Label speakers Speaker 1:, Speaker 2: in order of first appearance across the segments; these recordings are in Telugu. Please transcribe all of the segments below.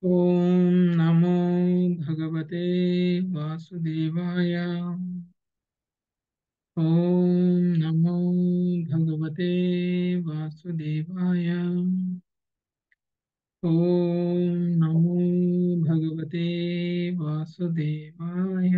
Speaker 1: ओम नमो भगवते वासुदेवाय। ओम नमो भगवते वासुदेवाय। ओम नमो भगवते वासुदेवाय।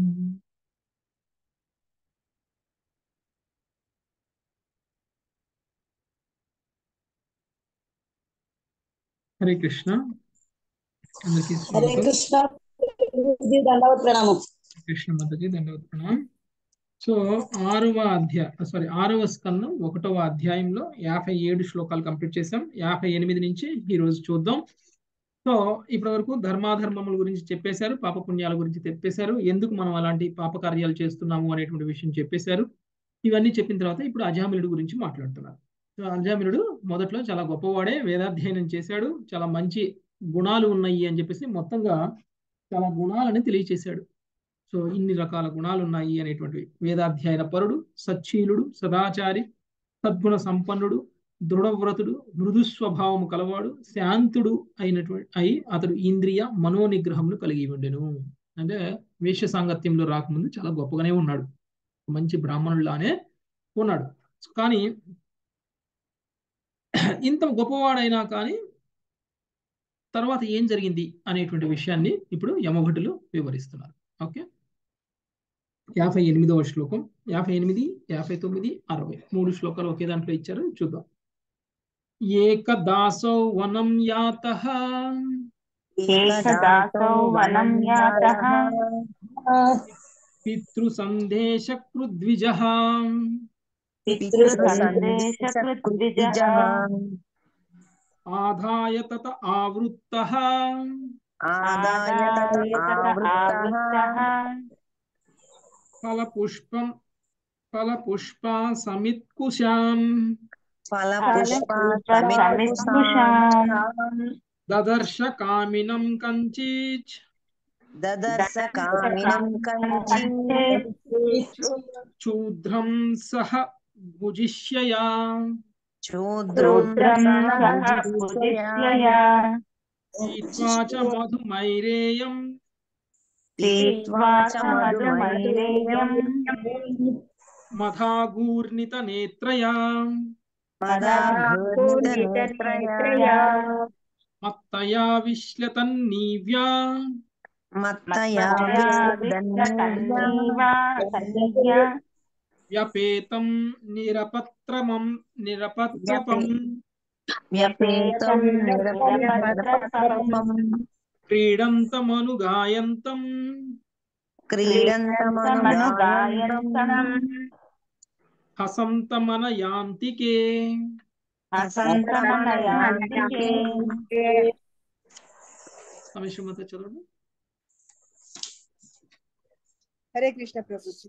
Speaker 1: हरे कृष्णा। అందరికీ
Speaker 2: हरे
Speaker 1: స్వాగతం।
Speaker 2: कृष्णा जी दंडवत प्रणाम।
Speaker 1: కృష్ణ మాతాజీ ధన్యవాద ప్రణామం। సో ఆరవ స్కందం 1వ అధ్యాయంలో 57 శ్లోకాలు కంప్లీట్ చేసాం। 58 నుంచి ఈ రోజు చూద్దాం। సో ఇప్పటి వరకు ధర్మాధర్మముల గురించి చెప్పేశారు, పాప పుణ్యాల గురించి చెప్పేశారు, ఎందుకు మనం అలాంటి పాప కార్యాలు చేస్తున్నాము అనేటువంటి విషయం చెప్పేశారు। ఇవన్నీ చెప్పిన తర్వాత ఇప్పుడు అజామిలుడు గురించి మాట్లాడుతున్నారు। సో అజామిలుడు మొదట్లో చాలా గొప్పవాడే, వేదాధ్యయనం చేశాడు, చాలా మంచి గుణాలు ఉన్నాయి అని చెప్పేసి మొత్తంగా చాలా గుణాలని తెలియచేశాడు। సో ఇన్ని రకాల గుణాలు ఉన్నాయి అనేటువంటివి: వేదాధ్యయన పరుడు, సచ్చీలుడు, సదాచారి, సద్గుణ సంపన్నుడు, దృఢవ్రతుడు, మృదు స్వభావము కలవాడు, శాంతుడు అతడు ఇంద్రియ మనోనిగ్రహమును కలిగి ఉండెను। అంటే వేశ్య సాంగత్యంలో రాకముందు చాలా గొప్పగానే ఉన్నాడు, మంచి బ్రాహ్మణులానే ఉన్నాడు। కానీ ఇంత గొప్పవాడైనా కానీ తర్వాత ఏం జరిగింది అనేటువంటి విషయాన్ని ఇప్పుడు యమభటులు వివరిస్తున్నారు। ఓకే, 58వ శ్లోకం, 58, 59, 60 3 శ్లోకాలు ఒకే దాంట్లో ఇచ్చారు, చూద్దాం। ఏకదాసౌ వనం యాతః
Speaker 3: ఏకదాసౌ వనం యాతః
Speaker 1: పితృసందేశకృద్విజః
Speaker 3: పితృసందేశకృద్విజః
Speaker 1: ఆదాయ తత ఆవృత్తః
Speaker 3: ఆదాయ తత ఆవృత్తః
Speaker 1: ఫలపుష్ప సమిత్కుశాం
Speaker 3: ఫలపుష్పసమిత్కుశాం
Speaker 1: దదర్శ కామినం కంచిత్
Speaker 3: దదర్శ కామినం కంచిత్
Speaker 1: శూద్రం సహ భుజిష్యయా
Speaker 3: శూద్రం సహ భుజిష్యయా
Speaker 1: పీత్వా చ మధుమైరేయం
Speaker 3: పీత్వా చ మధుమైరేయం
Speaker 1: మధాగూర్ణిత నేత్రయా
Speaker 3: మదాఘూర్ణితనేత్రయా
Speaker 1: మత్తయా విశ్లతన్నీవ్యా
Speaker 3: మత్తయా విశ్లతన్నీవా తన్నీవ్యా
Speaker 1: వ్యపేతం నిరపత్రపం
Speaker 3: వ్యపేతం నిరపత్రపం
Speaker 1: క్రీడంతమనుగాయంతం
Speaker 3: క్రీడంతమనుగాయంతం
Speaker 1: హసంతమనయాంతికే।
Speaker 3: హసంతమనయాంతికే।
Speaker 1: సమీక్షమత చదవండి।
Speaker 4: హరే కృష్ణ ప్రభుజీ।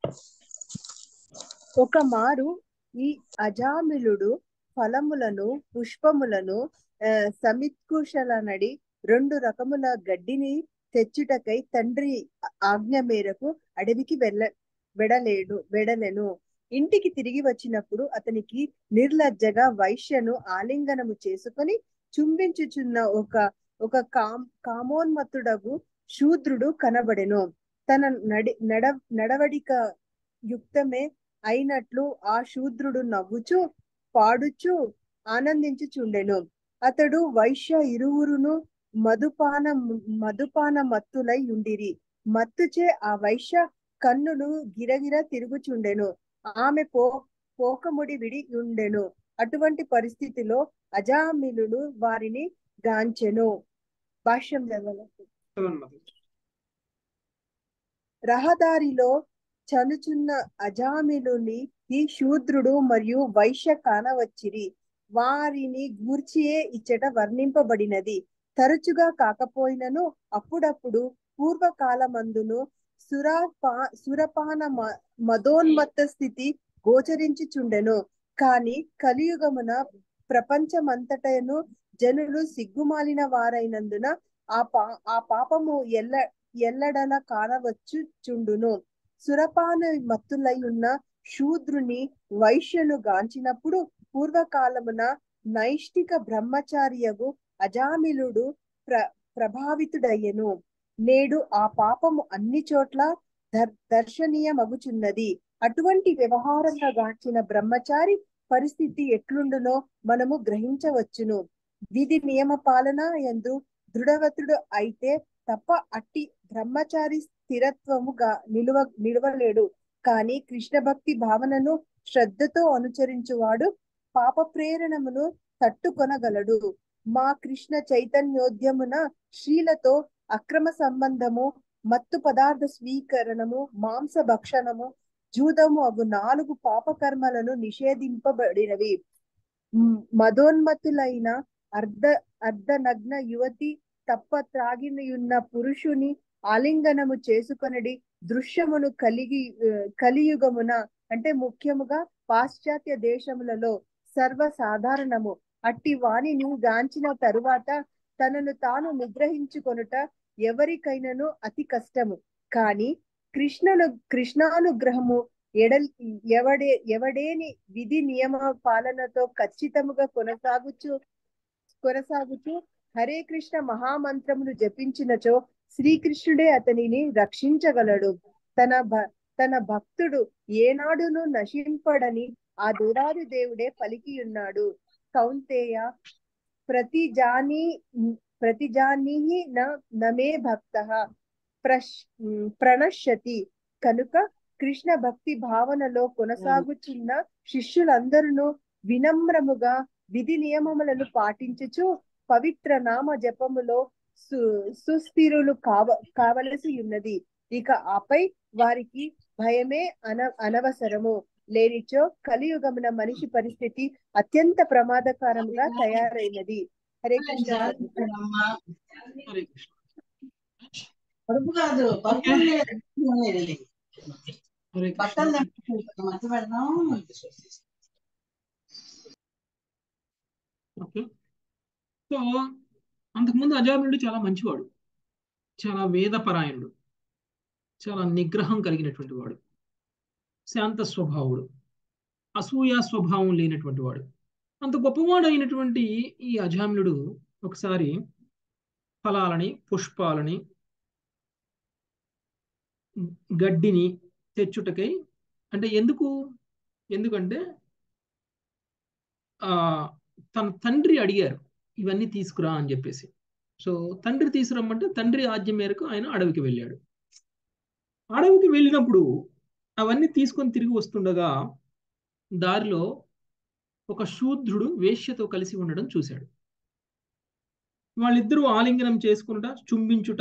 Speaker 4: ఒక మారు ఈ అజామిలుడు ఫలములను పుష్పములను సమిత్కుశలనడి 2 రకముల గడ్డిని తెచ్చుటకై తండ్రి ఆజ్ఞ మేరకు అడవికి వెడలెను। ఇంటికి తిరిగి వచ్చినప్పుడు అతనికి నిర్లజ్జగా వైశ్యను ఆలింగనము చేసుకొని చుంబించుచున్న ఒక కామోన్మత్తుడగు శూద్రుడు కనబడెను। తన నడవడిక యుక్తమే అయినట్లు ఆ శూద్రుడు నవ్వుచు పాడుచు ఆనందించుచుండెను। అతడు వైశ్య ఇరువురును మధుపాన మత్తులై ఉండిరి। మత్తుచే ఆ వైశ్య కన్నులు గిరగిర తిరుగుచుండెను, ఆమె పోకముడి విడి ఉండెను। అటువంటి పరిస్థితిలో అజామిలుడు వారిని గాంచెను। భాష్యం రహదారిలో చనుచున్న అజామిలుని ఈ శూద్రుడు మరియు వైశ్య కానవచ్చిరి। వారిని గూర్చియే ఇచ్చట వర్ణింపబడినది। తరచుగా కాకపోయినను అప్పుడప్పుడు పూర్వకాలమందును సురపాన మదోన్మత్త స్థితి గోచరించుచుండెను। కాని కలియుగమున ప్రపంచమంతటను జనులు సిగ్గుమాలిన వారైనందున ఆ పాపము ఎల్లడల కానవచ్చుచుండును। సురపాన మత్తులై ఉన్న శూద్రుని వైశ్యను గాంచినప్పుడు పూర్వకాలమున నైష్టిక బ్రహ్మచారియగు అజామిలుడు ప్రభావితుడయ్యను. నేడు ఆ పాపము అన్ని చోట్ల దర్శనీయమగుచున్నది. అటువంటి వ్యవహారంగా గాంచిన బ్రహ్మచారి పరిస్థితి ఎట్లుండునో మనము గ్రహించవచ్చును. విధి నియమ పాలన యందు దృఢవతుడు అయితే తప్ప అట్టి బ్రహ్మచారి స్థిరత్వముగా నిలవలేడు. కానీ కృష్ణ భక్తి భావనను శ్రద్ధతో అనుసరించువాడు పాప ప్రేరణమును తట్టుకొనగలడు. మా కృష్ణ చైతన్యోద్యమున శ్రీలతో అక్రమ సంబంధము, మత్తు పదార్థ స్వీకరణము, మాంస భక్షణము, జూదము అగు 4 పాపకర్మలను నిషేధింపబడినవి. మదోన్మత్తులైన అర్ధనగ్న యువతి తప్ప త్రాగినయున్న పురుషుని ఆలింగనము చేసుకొనడి దృశ్యమును కలియుగమున అంటే ముఖ్యముగా పాశ్చాత్య దేశములలో సర్వసాధారణము. అట్టి వాణిని గాంచిన తరువాత తనను తాను నిగ్రహించుకొనుట ఎవరికైనను అతి కష్టము. కానీ కృష్ణానుగ్రహము ఎవడేని విధి నియమ పాలనతో ఖచ్చితముగా కొనసాగుచు హరే కృష్ణ మహామంత్రమును జపించినచో శ్రీకృష్ణుడే అతనిని రక్షించగలడు. తన భక్తుడు ఏనాడును నశింపడని ఆ దేవాది దేవుడే పలికియున్నాడు. కౌంతేయ ప్రతిజానీహి నమే భక్తః ప్రణశ్యతి. కనుక కృష్ణ భక్తి భావనలో కొనసాగుచున్న శిష్యులందరూ వినమ్రముగా విధి నియమములను పాటించుచు పవిత్ర నామ జపములో సుస్థిరులు కావలసి ఉన్నది. ఇక ఆపై వారికి భయమే అనవసరము. లేనిచో కలియుగమున మనిషి పరిస్థితి అత్యంత ప్రమాదకరంగా తయారైనది. హరే కృష్ణ.
Speaker 1: హరే కృష్ణ.
Speaker 5: పరుపు కాదు, పరుపు
Speaker 1: హరే కృష్ణ.
Speaker 5: బట్టలు మధ్య పెడదాం.
Speaker 1: ఓకే. సో అంతకుముందు అజామినుడు చాలా మంచివాడు, చాలా వేదపరాయణుడు, చాలా నిగ్రహం కలిగినటువంటి వాడు, శాంత స్వభావుడు, అసూయా స్వభావం లేనటువంటి వాడు. అంత గొప్పవాడు అయినటువంటి ఈ అజామినుడు ఒకసారి ఫలాలని, పుష్పాలని, గడ్డిని తెచ్చుటకై అంటే ఎందుకంటే తన తండ్రి అడిగారు ఇవన్నీ తీసుకురా అని చెప్పేసి. సో తండ్రి తీసుకురమ్మంటే తండ్రి ఆజ్ఞ మేరకు ఆయన అడవికి వెళ్ళాడు. అడవికి వెళ్ళినప్పుడు అవన్నీ తీసుకొని తిరిగి వస్తుండగా దారిలో ఒక శూద్రుడు వేశ్యతో కలిసి ఉండడం చూశాడు. వాళ్ళిద్దరూ ఆలింగనం చేసుకుంట, చుంబించుట,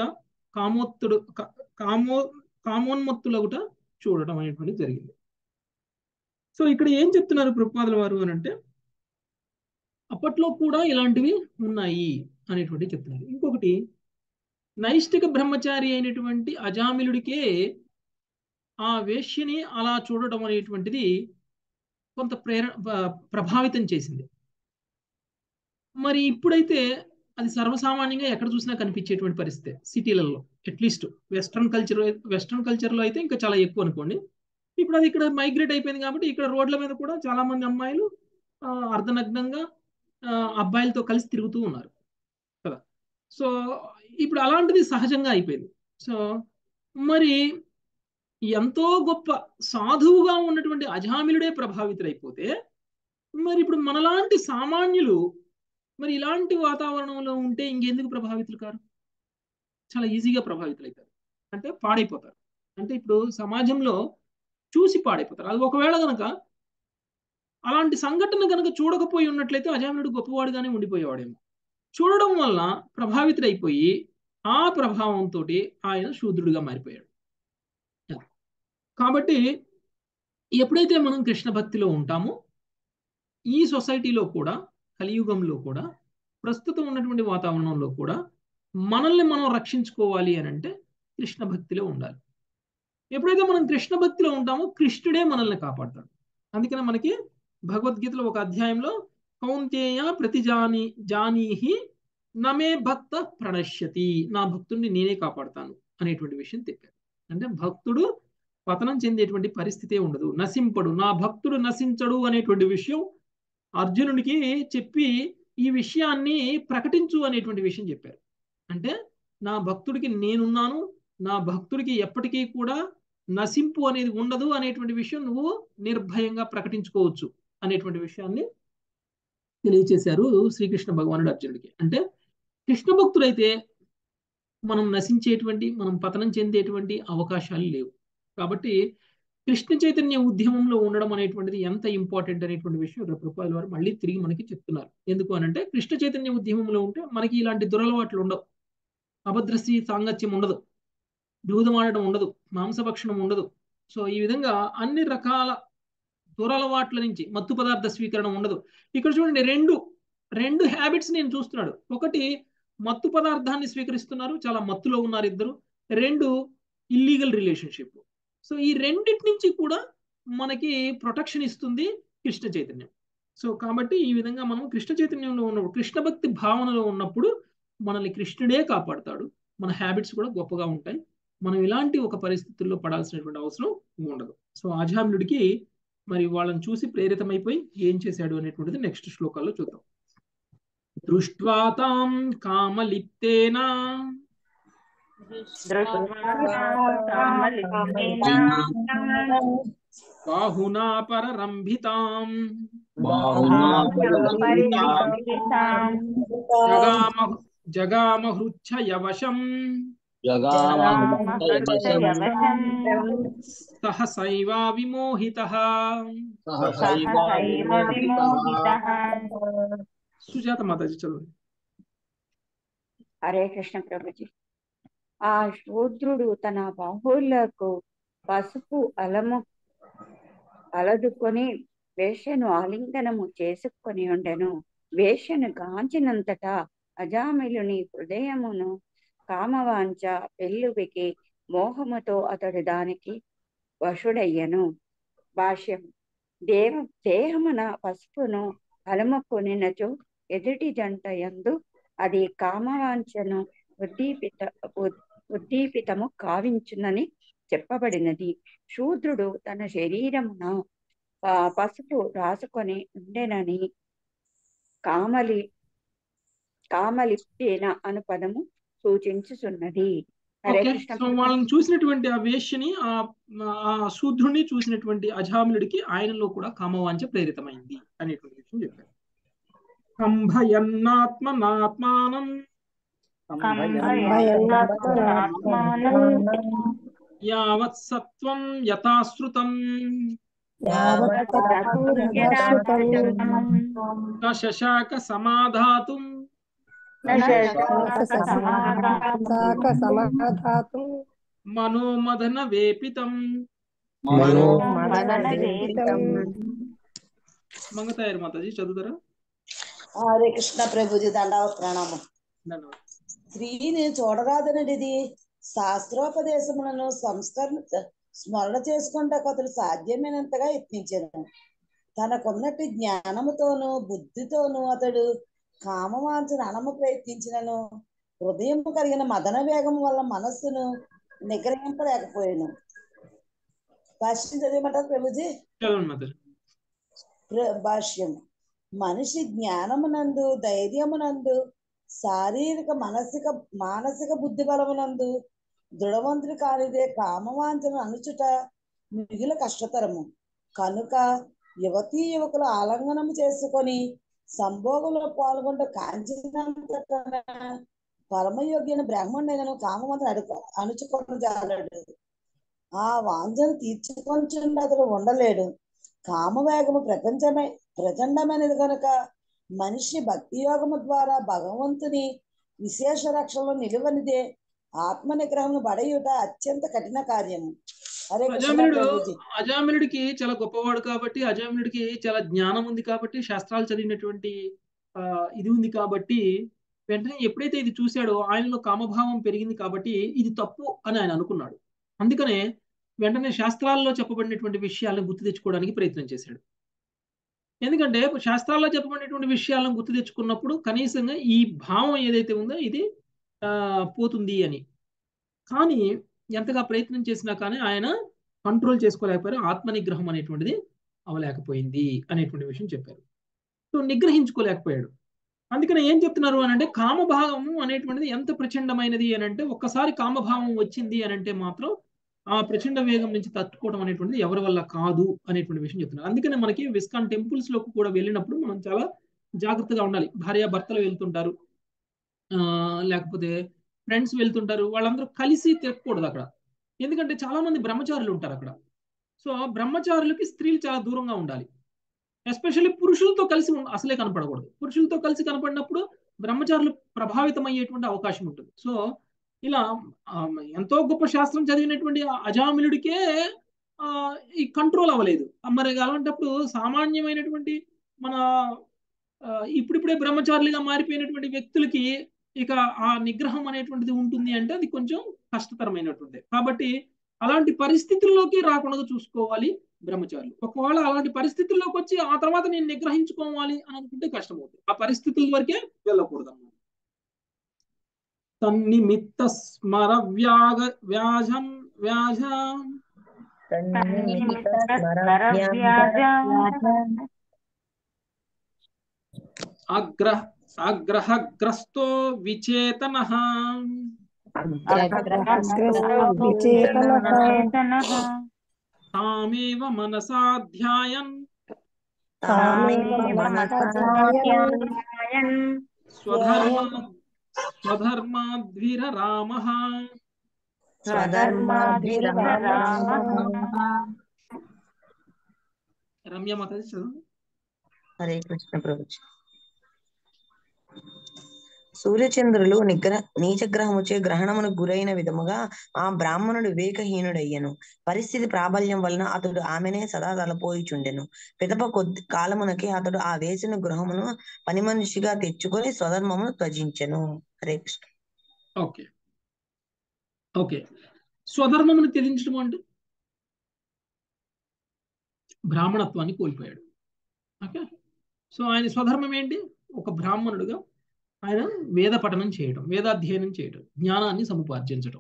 Speaker 1: కామోన్మత్తులగుట చూడటం అనేటువంటిది జరిగింది. సో ఇక్కడ ఏం చెప్తున్నారు ప్రభుపాదుల వారు అని అంటే అప్పట్లో కూడా ఇలాంటివి ఉన్నాయి అనేటువంటివి చెప్తున్నారు. ఇంకొకటి, నైష్టిక బ్రహ్మచారి అయినటువంటి అజామిలుడికే ఆ వేశ్యని అలా చూడటం అనేటువంటిది కొంత ప్రభావితం చేసింది. మరి ఇప్పుడైతే అది సర్వసామాన్యంగా ఎక్కడ చూసినా కనిపించేటువంటి పరిస్థితి సిటీలలో. అట్లీస్ట్ వెస్ట్రన్ కల్చర్లో అయితే ఇంకా చాలా ఎక్కువ అనుకోండి. ఇప్పుడు అది ఇక్కడ మైగ్రేట్ అయిపోయింది కాబట్టి ఇక్కడ రోడ్ల మీద కూడా చాలా మంది అమ్మాయిలు అర్ధనగ్నంగా అబ్బాయిలతో కలిసి తిరుగుతూ ఉన్నారు కదా. సో ఇప్పుడు అలాంటిది సహజంగా అయిపోయింది. సో మరి ఎంతో గొప్ప సాధువుగా ఉన్నటువంటి అజామిలుడే ప్రభావితుడైపోతే మరి ఇప్పుడు మనలాంటి సామాన్యులు మరి ఇలాంటి వాతావరణంలో ఉంటే ఇంకెందుకు ప్రభావితులు కారు? చాలా ఈజీగా ప్రభావితులవుతారు, అంటే పాడైపోతారు. అంటే ఇప్పుడు సమాజంలో చూసి పాడైపోతారు. అది ఒకవేళ కనుక అలాంటి సంఘటన కనుక చూడకపోయి ఉన్నట్లయితే అజామిలుడు గొప్పవాడుగానే ఉండిపోయేవాడేమో. చూడడం వల్ల ప్రభావితుడైపోయి ఆ ప్రభావంతో ఆయన శూద్రుడిగా మారిపోయాడు. కాబట్టి ఎప్పుడైతే మనం కృష్ణ భక్తిలో ఉంటామో ఈ సొసైటీలో కూడా, కలియుగంలో కూడా, ప్రస్తుతం ఉన్నటువంటి వాతావరణంలో కూడా మనల్ని మనం రక్షించుకోవాలి అని అంటే కృష్ణ భక్తిలో ఉండాలి. ఎప్పుడైతే మనం కృష్ణ భక్తిలో ఉంటామో కృష్ణుడే మనల్ని కాపాడతాడు. అందుకనే మనకి భగవద్గీతలో ఒక అధ్యాయంలో కౌంతేయ జానీహి నమే భక్త ప్రణశ్యతి, నా భక్తుడిని నేనే కాపాడుతాను అనేటువంటి విషయం చెప్పారు. అంటే భక్తుడు పతనం చెందేటువంటి పరిస్థితే ఉండదు, నశింపడు, నా భక్తుడు నశించడు అనేటువంటి విషయం అర్జునుడికి చెప్పి ఈ విషయాన్ని ప్రకటించు అనేటువంటి విషయం చెప్పారు. అంటే నా భక్తుడికి నేనున్నాను, నా భక్తుడికి ఎప్పటికీ కూడా నశింపు అనేది ఉండదు అనేటువంటి విషయం నువ్వు నిర్భయంగా ప్రకటించుకోవచ్చు అనేటువంటి విషయాన్ని తెలియచేశారు శ్రీకృష్ణ భగవానుడు అర్జునుడికి. అంటే కృష్ణ భక్తుడైతే మనం నశించేటువంటి, మనం పతనం చెందేటువంటి అవకాశాలు లేవు. కాబట్టి కృష్ణ చైతన్య ఉద్యమంలో ఉండడం అనేటువంటిది ఎంత ఇంపార్టెంట్ అనేటువంటి విషయం ప్రభుపాదుల వారు మళ్ళీ తిరిగి మనకి చెప్తున్నారు. ఎందుకు అనంటే కృష్ణ చైతన్య ఉద్యమంలో ఉంటే మనకి ఇలాంటి దురలవాట్లు ఉండవు, అభద్రశ్రీ సాంగత్యం ఉండదు, దూదమాడడం ఉండదు, మాంసభక్షణం ఉండదు. సో ఈ విధంగా అన్ని రకాల దురలవాట్ల నుంచి మత్తు పదార్థ స్వీకరణ ఉండదు. ఇక్కడ చూడండి, రెండు హ్యాబిట్స్ నేను చూస్తున్నాడు. ఒకటి, మత్తు పదార్థాన్ని స్వీకరిస్తున్నారు, చాలా మత్తులో ఉన్నారు ఇద్దరు. రెండు, ఇల్లీగల్ రిలేషన్షిప్. సో ఈ రెండింటి నుంచి కూడా మనకి ప్రొటెక్షన్ ఇస్తుంది కృష్ణ చైతన్యం. సో కాబట్టి ఈ విధంగా మనం కృష్ణ చైతన్యంలో ఉన్నప్పుడు, కృష్ణ భక్తి భావనలో ఉన్నప్పుడు మనల్ని కృష్ణుడే కాపాడుతాడు, మన హ్యాబిట్స్ కూడా గొప్పగా ఉంటాయి, మనం ఇలాంటి ఒక పరిస్థితుల్లో పడాల్సినటువంటి అవసరం ఉండదు. సో అజామిలుడికి మరి వాళ్ళని చూసి ప్రేరితమైపోయి ఏం చేశాడు అనేటువంటిది నెక్స్ట్ శ్లోకాల్లో చూద్దాం. దృష్ట్వా తాం కామలిప్తేన బాహునా పరరంభితాం జగామహృచ్ఛయవశం సహసైవా విమోహితః. సుజాత మాతాజీ చదవండి.
Speaker 3: హరే కృష్ణ ప్రభుజీ. ఆ శూద్రుడు తన బాహువులకు పసుపు అలదుకొని వేశ్యను ఆలింగనము చేసుకొని ఉండెను. వేశ్యను గాంచినంతటా అజామిలుని హృదయమును కామవాంఛ పెళ్ళువికి మోహముతో అతడు దానికి వశుడయ్యను. భాష్యం. దేహమున పసుపును అలముకొనినచో ఎదుటి జంట యందు అది కామవాంఛను ఉద్దీపితము కావించునని చెప్పబడినది. శూద్రుడు తన శరీరమున పసుపు రాసుకొని ఉండెనని కామలిప్తేన అను పదము సూచించుచున్నది. హరే కృష్ణ.
Speaker 1: వాళ్ళని చూసినటువంటి ఆ వేశ్యని, ఆ శూద్రుని చూసినటువంటి అజామిలుడికి ఆయనలో కూడా కామవాంఛ ప్రేరితమైంది అనేటువంటి విషయం చెప్పారు. కంభయన్నాత్మనాత్మానం యావత్ సత్వం యథాశ్రుతం శశాక సమాధాతుం మనోమదన వేపితం. మంగతాయర్ మాతాజీ చదువుతారా?
Speaker 2: హరే కృష్ణ ప్రభుజీ, దండావత్ ప్రణామం. స్త్రీని చూడరాదనడిది శాస్త్రోపదేశములను స్మరణ చేసుకుంటా అతడు సాధ్యమైనంతగా యత్నించాను. తనకున్నట్టు జ్ఞానముతోనూ బుద్ధితోనూ అతడు కామవాంఛను అనము ప్రయత్నించినను హృదయం కలిగిన మదన వేగం వల్ల మనస్సును నిగ్రహింపలేకపోయాను. భాష్యం చదివమంటారు ప్రభుజీ? భాష్యం. మనిషి జ్ఞానమునందు, ధైర్యమునందు, శారీరక మానసిక బుద్ధి బలమునందు దృఢవంతుడు కానిదే కామవాంఛను అణుచుట మిగిలిన కష్టతరము. కనుక యువతీ యువకులు ఆలంఘనము చేసుకొని సంభోగంలో పాల్గొంటూ కాంచినంత పరమయోగ్యను బ్రాహ్మణుడైనను కామవాంఛను అణుచుకొని జాలడు. ఆ వాంఛను తీర్చుకొని అతడు ఉండలేడు. కామవేగము ప్రచండమైనది కనుక మనిషి భక్తి యోగము ద్వారా భగవంతుని విశేష రక్షణలో నిలువనిదే ఆత్మ నిగ్రహం బడయుట అత్యంత కఠిన కార్యము.
Speaker 1: అజామిలుడికి చాలా గొప్పవాడు కాబట్టి, అజామిలుడికి చాలా జ్ఞానం ఉంది కాబట్టి, శాస్త్రాలు చదివినటువంటి ఇది ఉంది కాబట్టి, వెంటనే ఎప్పుడైతే ఇది చూశాడో ఆయనలో కామభావం పెరిగింది కాబట్టి ఇది తప్పు అని ఆయన అనుకున్నాడు. అందుకనే వెంటనే శాస్త్రాల్లో చెప్పబడినటువంటి విషయాలను గుర్తు తెచ్చుకోవడానికి ప్రయత్నం చేశాడు. ఎందుకంటే శాస్త్రాల్లో చెప్పబడినటువంటి విషయాలను గుర్తు తెచ్చుకున్నప్పుడు కనీసంగా ఈ భావం ఏదైతే ఉందో ఇది పోతుంది అని. కానీ ఎంతగా ప్రయత్నం చేసినా కానీ ఆయన కంట్రోల్ చేసుకోలేకపోయారు. ఆత్మనిగ్రహం అనేటువంటిది అవలేకపోయింది అనేటువంటి విషయం చెప్పారు. సో నిగ్రహించుకోలేకపోయాడు. అందుకని ఏం చెప్తున్నారు అని అంటే కామభావము అనేటువంటిది ఎంత ప్రచండమైనది అని అంటే ఒక్కసారి కామభావం వచ్చింది అని అంటే మాత్రం ఆ ప్రచండ వేగం నుంచి తట్టుకోవడం అనేటువంటిది ఎవరి వల్ల కాదు అనేటువంటి విషయం చెప్తున్నారు. అందుకనే మనకి విస్కాన్ టెంపుల్స్ లోకి కూడా వెళ్ళినప్పుడు మనం చాలా జాగ్రత్తగా ఉండాలి. భార్యాభర్తలు వెళ్తుంటారు, లేకపోతే ఫ్రెండ్స్ వెళ్తుంటారు, వాళ్ళందరూ కలిసి తిరగకూడదు అక్కడ. ఎందుకంటే చాలా మంది బ్రహ్మచారులు ఉంటారు అక్కడ. సో బ్రహ్మచారులకి స్త్రీలు చాలా దూరంగా ఉండాలి. ఎస్పెషల్లీ పురుషులతో కలిసి అసలే కనపడకూడదు. పురుషులతో కలిసి కనపడినప్పుడు బ్రహ్మచారులు ప్రభావితం అయ్యేటువంటి అవకాశం ఉంటుంది. సో ఇలా ఎంతో గొప్ప శాస్త్రం చదివినటువంటి అజామిలుడికే ఈ కంట్రోల్ అవ్వలేదు. మరి అలాంటప్పుడు సామాన్యమైనటువంటి మన ఇప్పుడిప్పుడే బ్రహ్మచారులుగా మారిపోయినటువంటి వ్యక్తులకి ఇక ఆ నిగ్రహం అనేటువంటిది ఉంటుంది అంటే అది కొంచెం కష్టతరమైనటువంటి. కాబట్టి అలాంటి పరిస్థితుల్లోకి రాకుండా చూసుకోవాలి బ్రహ్మచారులు. ఒకవేళ అలాంటి పరిస్థితుల్లోకి వచ్చి ఆ తర్వాత నేను నిగ్రహించుకోవాలి అని అనుకుంటే కష్టమవుతుంది. ఆ పరిస్థితుల వరకే వెళ్ళకూడదు అన్నమాట. తన్నిమిత్త స్మర వ్యాజం అగ్రహగ్రస్తో విచేతనః తామేవ మనసా ధ్యాయన్ స్వధర్మాద్విరరామః. రమ్య మాతాజీ చదువు.
Speaker 6: హరే కృష్ణ ప్రభుజీ. సూర్యచంద్రులు నీచగ్రహముచే గ్రహణమును గురైన విధముగా ఆ బ్రాహ్మణుడు వివేకహీనుడయ్యను. పరిస్థితి ప్రాబల్యం వలన అతడు ఆమెనే సదా తలపోయిచుండెను. పిదప కొద్ది కాలమునకే అతడు ఆ వేసిన గృహమును పని మనిషిగా తెచ్చుకొని స్వధర్మమును త్యజించెను. హరే కృష్ణ.
Speaker 1: ఓకే ఓకే స్వధర్మమును త్యజించడం అంటే బ్రాహ్మణత్వాన్ని కోల్పోయాడు. ఓకే, సో ఆయన స్వధర్మం ఏంటి? ఒక బ్రాహ్మణుడుగా ఆయన వేద పఠనం చేయడం, వేదాధ్యయనం చేయడం, జ్ఞానాన్ని సముపార్జించడం,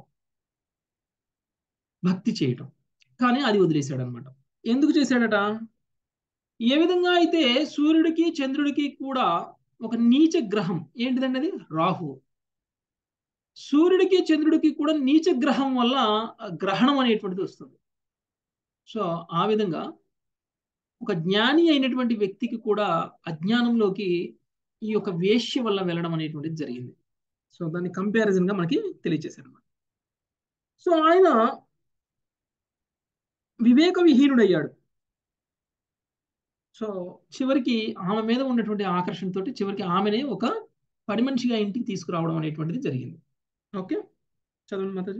Speaker 1: భక్తి చేయటం. కానీ అది వదిలేశాడు అనమాట. ఎందుకు చేశాడట? ఏ విధంగా అయితే సూర్యుడికి చంద్రుడికి కూడా ఒక నీచ గ్రహం ఏంటిదండి, అది రాహు. సూర్యుడికి చంద్రుడికి కూడా నీచ గ్రహం వల్ల గ్రహణం అనేటువంటిది వస్తుంది. సో ఆ విధంగా ఒక జ్ఞాని అయినటువంటి వ్యక్తికి కూడా అజ్ఞానంలోకి ఈ యొక్క వేశ్య వల్ల వెళ్ళడం అనేటువంటిది జరిగింది. సో దాన్ని కంపారిజన్ గా మనకి తెలియజేశారు అన్నమాట. సో ఆయన వివేక విహీనుడయ్యాడు. సో చివరికి ఆమె మీద ఉన్నటువంటి ఆకర్షణతోటి చివరికి ఆమెనే ఒక పని మనిషిగా ఇంటికి తీసుకురావడం అనేటువంటిది జరిగింది. ఓకే, చదవండి మాతాజీ.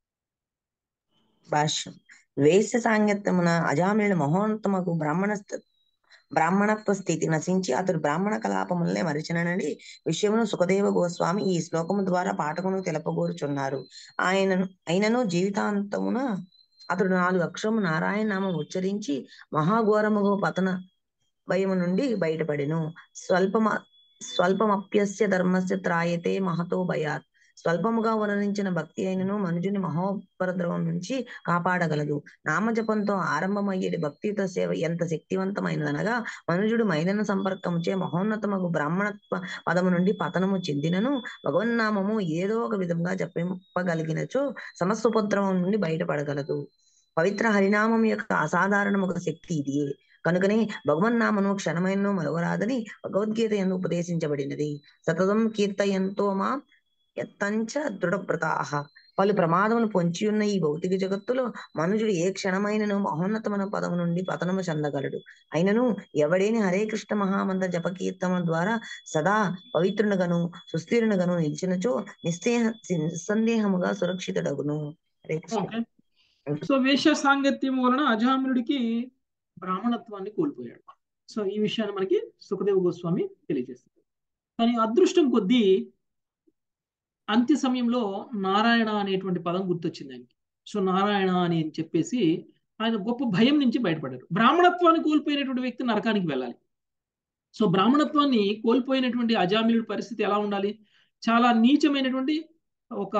Speaker 6: భాష్యం. వేశ్య సాంగత్యమున అజామిళుడు మహోన్నతమకు బ్రాహ్మణత్వ స్థితి నశించి అతడు బ్రాహ్మణ కలాపములనే మరిచినని విషయమును సుఖదేవ గోస్వామి ఈ శ్లోకము ద్వారా పాఠకును తెలపగోరుచున్నారు. అయినను జీవితాంతమున అతడు 4 అక్షరము నారాయణ నామం ఉచ్చరించి మహాఘోరముగు పతన భయము నుండి బయటపడెను. స్వల్పమప్యస్య ధర్మస్య త్రాయతే మహతో భయాత్. స్వల్పముగా వర్ణించిన భక్తి అయినను మనుజుని మహోపద్రవం నుంచి కాపాడగలదు. నామజపంతో ఆరంభమయ్యేది భక్తియుత సేవ ఎంత శక్తివంతమైనదనగా మనుజుడు మైదన సంపర్కముచే మహోన్నతమగు బ్రాహ్మణత్వ పదము నుండి పతనము చెందినను భగవన్నామము ఏదో ఒక విధంగా జపింపగలిగినచో సమస్వోపద్రవం నుండి బయటపడగలదు. పవిత్ర హరినామం యొక్క అసాధారణముగా శక్తి ఇదియే. కనుకనే భగవన్నామను క్షణమైనను మరువరాదని భగవద్గీత యందు ఉపదేశించబడినది. సతతం కీర్తయంతో మా ఎత్తంచ దృఢవ్రతాః. పలు ప్రమాదములు పొంచియున్న ఈ భౌతిక జగత్తులో మనుషుడు ఏ క్షణమైనను మహోన్నతమైన పదము నుండి పతనము చెందగలడు. అయినను ఎవడేని హరే కృష్ణ మహామంత్ర జపకీర్తన ద్వారా సదా పవిత్రునిగను సుస్థిరునిగను నిలిచినచో నిస్సందేహముగా సురక్షితుడగును. హరే కృష్ణ.
Speaker 1: సో వేశ్య సాంగత్యం వలన అజామిలుడికి బ్రాహ్మణత్వాన్ని కోల్పోయాడు. సో ఈ విషయాన్ని మనకి సుఖదేవ గోస్వామి తెలియజేస్తారు. కానీ అదృష్టం కొద్దీ అంత్య సమయంలో నారాయణ అనేటువంటి పదం గుర్తొచ్చింది ఆయనకి. సో నారాయణ అని చెప్పేసి ఆయన గొప్ప భయం నుంచి బయటపడ్డారు. బ్రాహ్మణత్వాన్ని కోల్పోయినటువంటి వ్యక్తి నరకానికి వెళ్ళాలి. సో బ్రాహ్మణత్వాన్ని కోల్పోయినటువంటి అజామిలుడి పరిస్థితి ఎలా ఉండాలి? చాలా నీచమైనటువంటి ఒక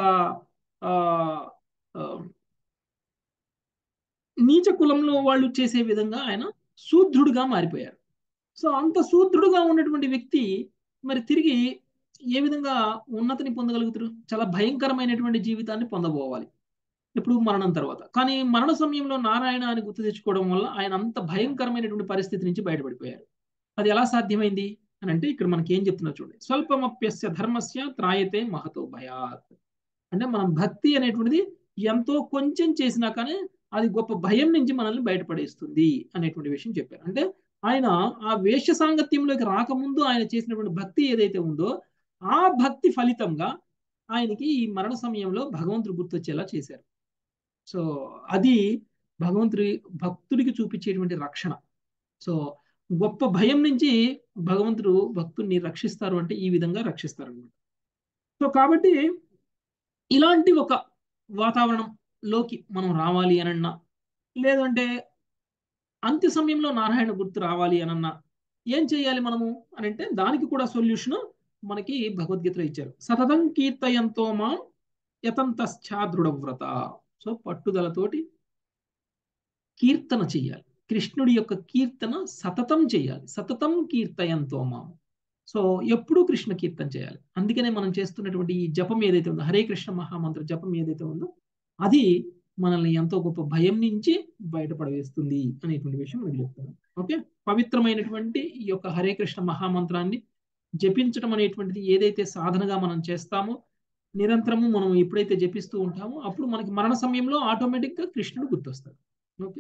Speaker 1: నీచ కులంలో వాళ్ళు చేసే విధంగా ఆయన శూద్రుడుగా మారిపోయారు. సో అంత శూద్రుడుగా ఉన్నటువంటి వ్యక్తి మరి తిరిగి ఏ విధంగా ఉన్నతిని పొందగలుగుతారు? చాలా భయంకరమైనటువంటి జీవితాన్ని పొందబోవాలి ఇప్పుడు మరణం తర్వాత. కానీ మరణ సమయంలో నారాయణ అని గుర్తు తెచ్చుకోవడం వల్ల ఆయన అంత భయంకరమైనటువంటి పరిస్థితి నుంచి బయటపడిపోయారు. అది ఎలా సాధ్యమైంది అని అంటే ఇక్కడ మనకి ఏం చెప్తున్నారు చూడండి. స్వల్పమప్యస్య ధర్మస్య త్రాయతే మహతో భయాత్. అంటే మనం భక్తి అనేటువంటిది ఎంతో కొంచెం చేసినా కానీ అది గొప్ప భయం నుంచి మనల్ని బయటపడేస్తుంది అనేటువంటి విషయం చెప్పారు. అంటే ఆయన ఆ వేష సాంగత్యంలోకి రాకముందు ఆయన చేసినటువంటి భక్తి ఏదైతే ఉందో ఆ భక్తి ఫలితంగా ఆయనకి ఈ మరణ సమయంలో భగవంతుడు గుర్తొచ్చేలా చేశారు. సో అది భక్తుడికి చూపించేటువంటి రక్షణ. సో గొప్ప భయం నుంచి భగవంతుడు భక్తుడిని రక్షిస్తారు అంటే ఈ విధంగా రక్షిస్తారు అనమాట. సో కాబట్టి ఇలాంటి ఒక వాతావరణంలోకి మనం రావాలి అనన్నా, లేదంటే అంత్య సమయంలో నారాయణ గుర్తు రావాలి అనన్నా ఏం చేయాలి మనము అని అంటే దానికి కూడా సొల్యూషన్ మనకి భగవద్గీతలో ఇచ్చారు. సతతం కీర్తయంతో మాం యతంతశ్చా దృఢవ్రత. సో పట్టుదలతోటి కీర్తన చెయ్యాలి, కృష్ణుడి యొక్క కీర్తన సతతం చేయాలి. సతతం కీర్తయంతో మాం. సో ఎప్పుడూ కృష్ణ కీర్తన చేయాలి. అందుకనే మనం చేస్తున్నటువంటి ఈ జపం ఏదైతే ఉందో, హరే కృష్ణ మహామంత్ర జపం ఏదైతే ఉందో అది మనల్ని ఎంతో గొప్ప భయం నుంచి బయటపడవేస్తుంది అనేటువంటి విషయం మనకి చెప్తాను. ఓకే, పవిత్రమైనటువంటి ఈ యొక్క హరే కృష్ణ మహామంత్రాన్ని జపించడం అనేటువంటిది ఏదైతే సాధనగా మనం చేస్తామో, నిరంతరము మనం ఎప్పుడైతే జపిస్తూ ఉంటామో అప్పుడు మనకి మరణ సమయంలో ఆటోమేటిక్ గా కృష్ణుడు గుర్తొస్తాడు. ఓకే,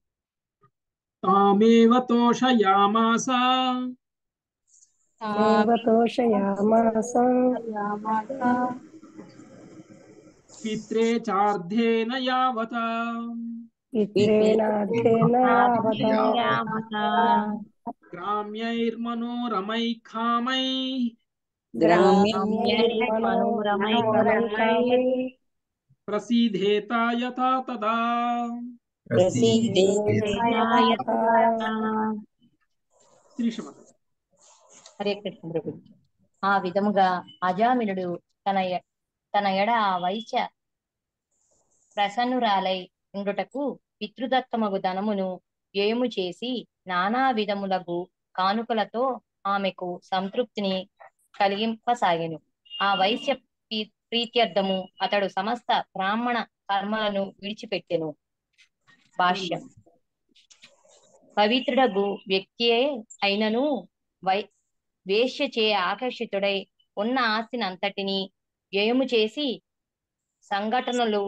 Speaker 1: తామేవ తోషయామాస పిత్రే చార్ధేన యావత గ్రామ్యైర్మనోరమై ఖామై ప్రసీదేత యథా తదా.
Speaker 7: హరే కృష్ణ ప్రభు. ఆ విధముగా అజామినుడు తన ఎడ ఆ వైశ్య ప్రసన్నురాలై ఉండుటకు పితృదత్తమగు ధనమును వ్యయము చేసి నానా విధములకు కానుకలతో ఆమెకు సంతృప్తిని కలిగింపసాగెను. ఆ వైశ్య ప్రీత్యర్థము అతడు సమస్త బ్రాహ్మణ కర్మలను విడిచిపెట్టెను. భాష్యం. పవిత్రుడగు వ్యక్తియే అయినను వేశ్యచే ఆకర్షితుడై ఉన్న ఆస్తిని అంతటిని వ్యయము చేసి సంఘటనలు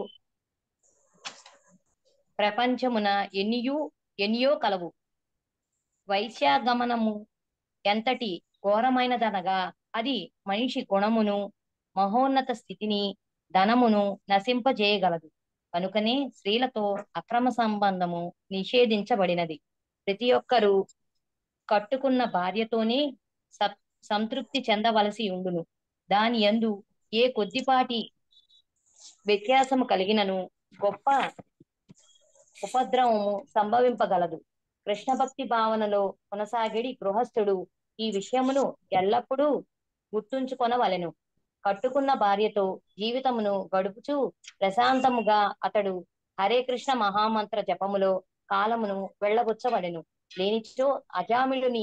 Speaker 7: ప్రపంచమున ఎన్నియో కలవు. వైశ్యాగమనము ఎంతటి ఘోరమైనదనగా అది మనిషి గుణమును, మహోన్నత స్థితిని, ధనమును నశింపజేయగలదు. కనుకనే స్త్రీలతో అక్రమ సంబంధము నిషేధించబడినది. ప్రతి ఒక్కరూ కట్టుకున్న భార్యతోనే సంతృప్తి చెందవలసి ఉండును. దాని యందు ఏ కొద్దిపాటి వ్యత్యాసము కలిగినను గొప్ప ఉపద్రవము సంభవింపగలదు. కృష్ణ భక్తి భావనలో కొనసాగిడి గృహస్థుడు ఈ విషయమును ఎల్లప్పుడూ గుర్తుంచుకొనవలెను. కట్టుకున్న భార్యతో జీవితమును గడుపుచూ ప్రశాంతముగా అతడు హరే కృష్ణ మహామంత్ర జపములో కాలమును వెళ్ళగొచ్చవలెను. లేనిచో అజామిళుని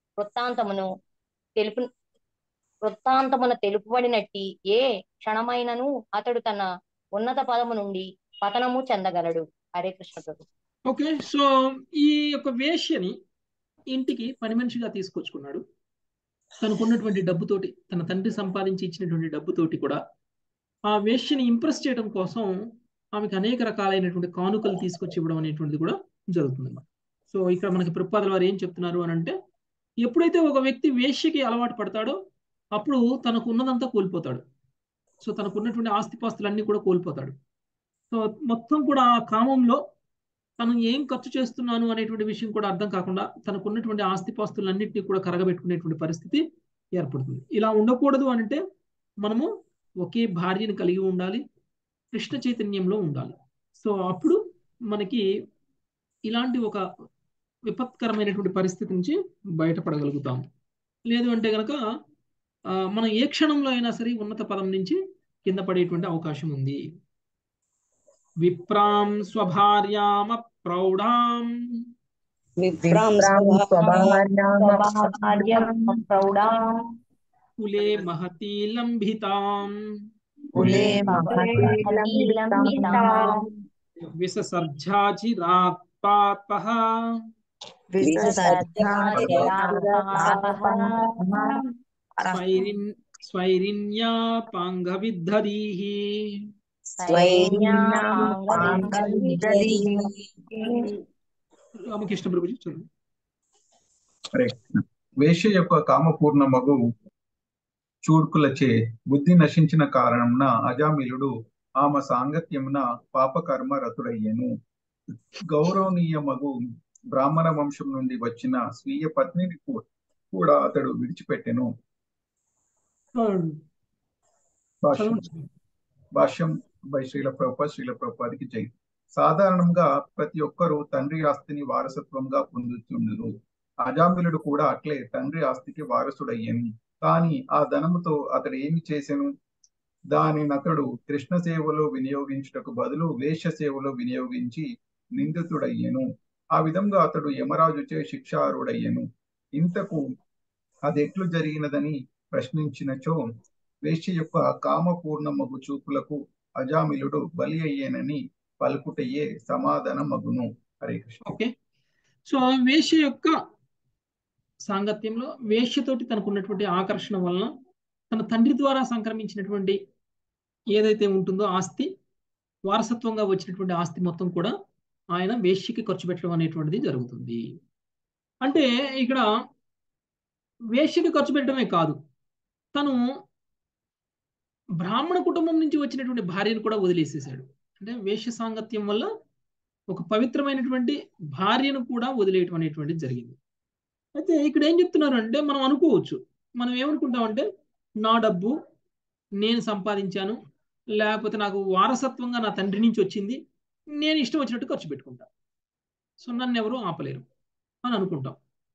Speaker 7: వృత్తాంతమున తెలుపబడినట్టి ఏ క్షణమైనను అతడు తన ఉన్నత పదము నుండి పతనము చెందగలడు. హరే కృష్ణ ప్రభు.
Speaker 1: ఓకే, సో ఈ యొక్క వేశ్యని ఇంటికి పని మనిషిగా తీసుకొచ్చుకున్నాడు. తనకున్నటువంటి డబ్బుతోటి, తన తండ్రి సంపాదించి ఇచ్చినటువంటి డబ్బుతోటి కూడా ఆ వేశ్యని ఇంప్రెస్ చేయడం కోసం ఆమెకు అనేక రకాలైనటువంటి కానుకలు తీసుకొచ్చి ఇవ్వడం అనేటువంటిది కూడా జరుగుతుంది అన్నమాట. సో ఇక్కడ మనకి ప్రభుపాదుల వారు ఏం చెప్తున్నారు అని అంటే, ఎప్పుడైతే ఒక వ్యక్తి వేశ్యకి అలవాటు పడతాడో అప్పుడు తనకు ఉన్నదంతా కోల్పోతాడు. సో తనకున్నటువంటి ఆస్తిపాస్తులన్నీ కూడా కోల్పోతాడు. సో మొత్తం కూడా ఆ కామంలో తను ఏం ఖర్చు చేస్తున్నాను అనేటువంటి విషయం కూడా అర్థం కాకుండా తనకున్నటువంటి ఆస్తిపాస్తులన్నింటినీ కూడా కరగబెట్టుకునేటువంటి పరిస్థితి ఏర్పడుతుంది. ఇలా ఉండకూడదు అంటే మనము ఒకే భార్యను కలిగి ఉండాలి, కృష్ణ చైతన్యంలో ఉండాలి. సో అప్పుడు మనకి ఇలాంటి ఒక విపత్కరమైనటువంటి పరిస్థితి నుంచి బయటపడగలుగుతాం. లేదు అంటే కనుక మనం ఏ క్షణంలో అయినా సరే ఉన్నత పదం నుంచి కింద పడేటువంటి అవకాశం ఉంది. విప్రాం స్వభార్యామ ప్రౌఢాం కులే మహతి లంభితాం
Speaker 6: కులే
Speaker 3: లంబితాం
Speaker 1: విససర్జాచిరాత్పాపః స్వైరిన్యా పాంగవిద్ధరీః. రామకృష్ణ ప్రభుజీ చదువు.
Speaker 8: హరే కృష్ణ. వేశ్య యొక్క కామపూర్ణ మగు చూడ్కులచే బుద్ధి నశించిన కారణంన అజామిలుడు ఆమె సాంగత్యమున పాపకర్మ రతుడయ్యను. గౌరవనీయ మగు బ్రాహ్మణ వంశం నుండి వచ్చిన స్వీయ పత్నిని కూడా అతడు విడిచిపెట్టెను. భాష్యం బై శ్రీల ప్రభుపాదికి జై. సాధారణంగా ప్రతి ఒక్కరూ తండ్రి ఆస్తిని వారసత్వంగా పొందుతుండరు. అజామిలుడు కూడా అట్లే తండ్రి ఆస్తికి వారసుడయ్యను. కానీ ఆ ధనముతో అతడు ఏమి చేసెను? దానిని అతడు కృష్ణ సేవలో వినియోగించుటకు బదులు వేశ్య సేవలో వినియోగించి నిందితుడయ్యను. ఆ విధంగా అతడు యమరాజుచే శిక్షార్హుడయ్యను. ఇంతకు అదెట్లు జరిగినదని ప్రశ్నించినచో, వేశ్య యొక్క కామపూర్ణ మగు చూపులకు అజామిలుడు బలి అయ్యేనని పలుకుటయే సమాధాన మగును. హరే కృష్ణ.
Speaker 1: ఓకే, సో వేశ్య యొక్క సాంగత్యంలో వేశ్యతోటి తనకున్నటువంటి ఆకర్షణ వలన తన తండ్రి ద్వారా సంక్రమించినటువంటి ఏదైతే ఉంటుందో ఆస్తి, వారసత్వంగా వచ్చినటువంటి ఆస్తి మొత్తం కూడా ఆయన వేశ్యకి ఖర్చు పెట్టడం అనేటువంటిది జరుగుతుంది. అంటే ఇక్కడ వేశ్యకి ఖర్చు పెట్టడమే కాదు, తను బ్రాహ్మణ కుటుంబం నుంచి వచ్చినటువంటి భార్యను కూడా వదిలేసేసాడు. అంటే వేశ్య సాంగత్యం వల్ల ఒక పవిత్రమైనటువంటి భార్యను కూడా వదిలేయటం అనేటువంటిది జరిగింది. అయితే ఇక్కడ ఏం చెప్తున్నారు అంటే, మనం అనుకోవచ్చు, మనం ఏమనుకుంటామంటే నా డబ్బు నేను సంపాదించాను, లేకపోతే నాకు వారసత్వంగా నా తండ్రి నుంచి వచ్చింది, నేను ఇష్టం వచ్చినట్టు ఖర్చు పెట్టుకుంటా, సో నన్ను ఎవరు ఆపలేరు అని అనుకుంటాం.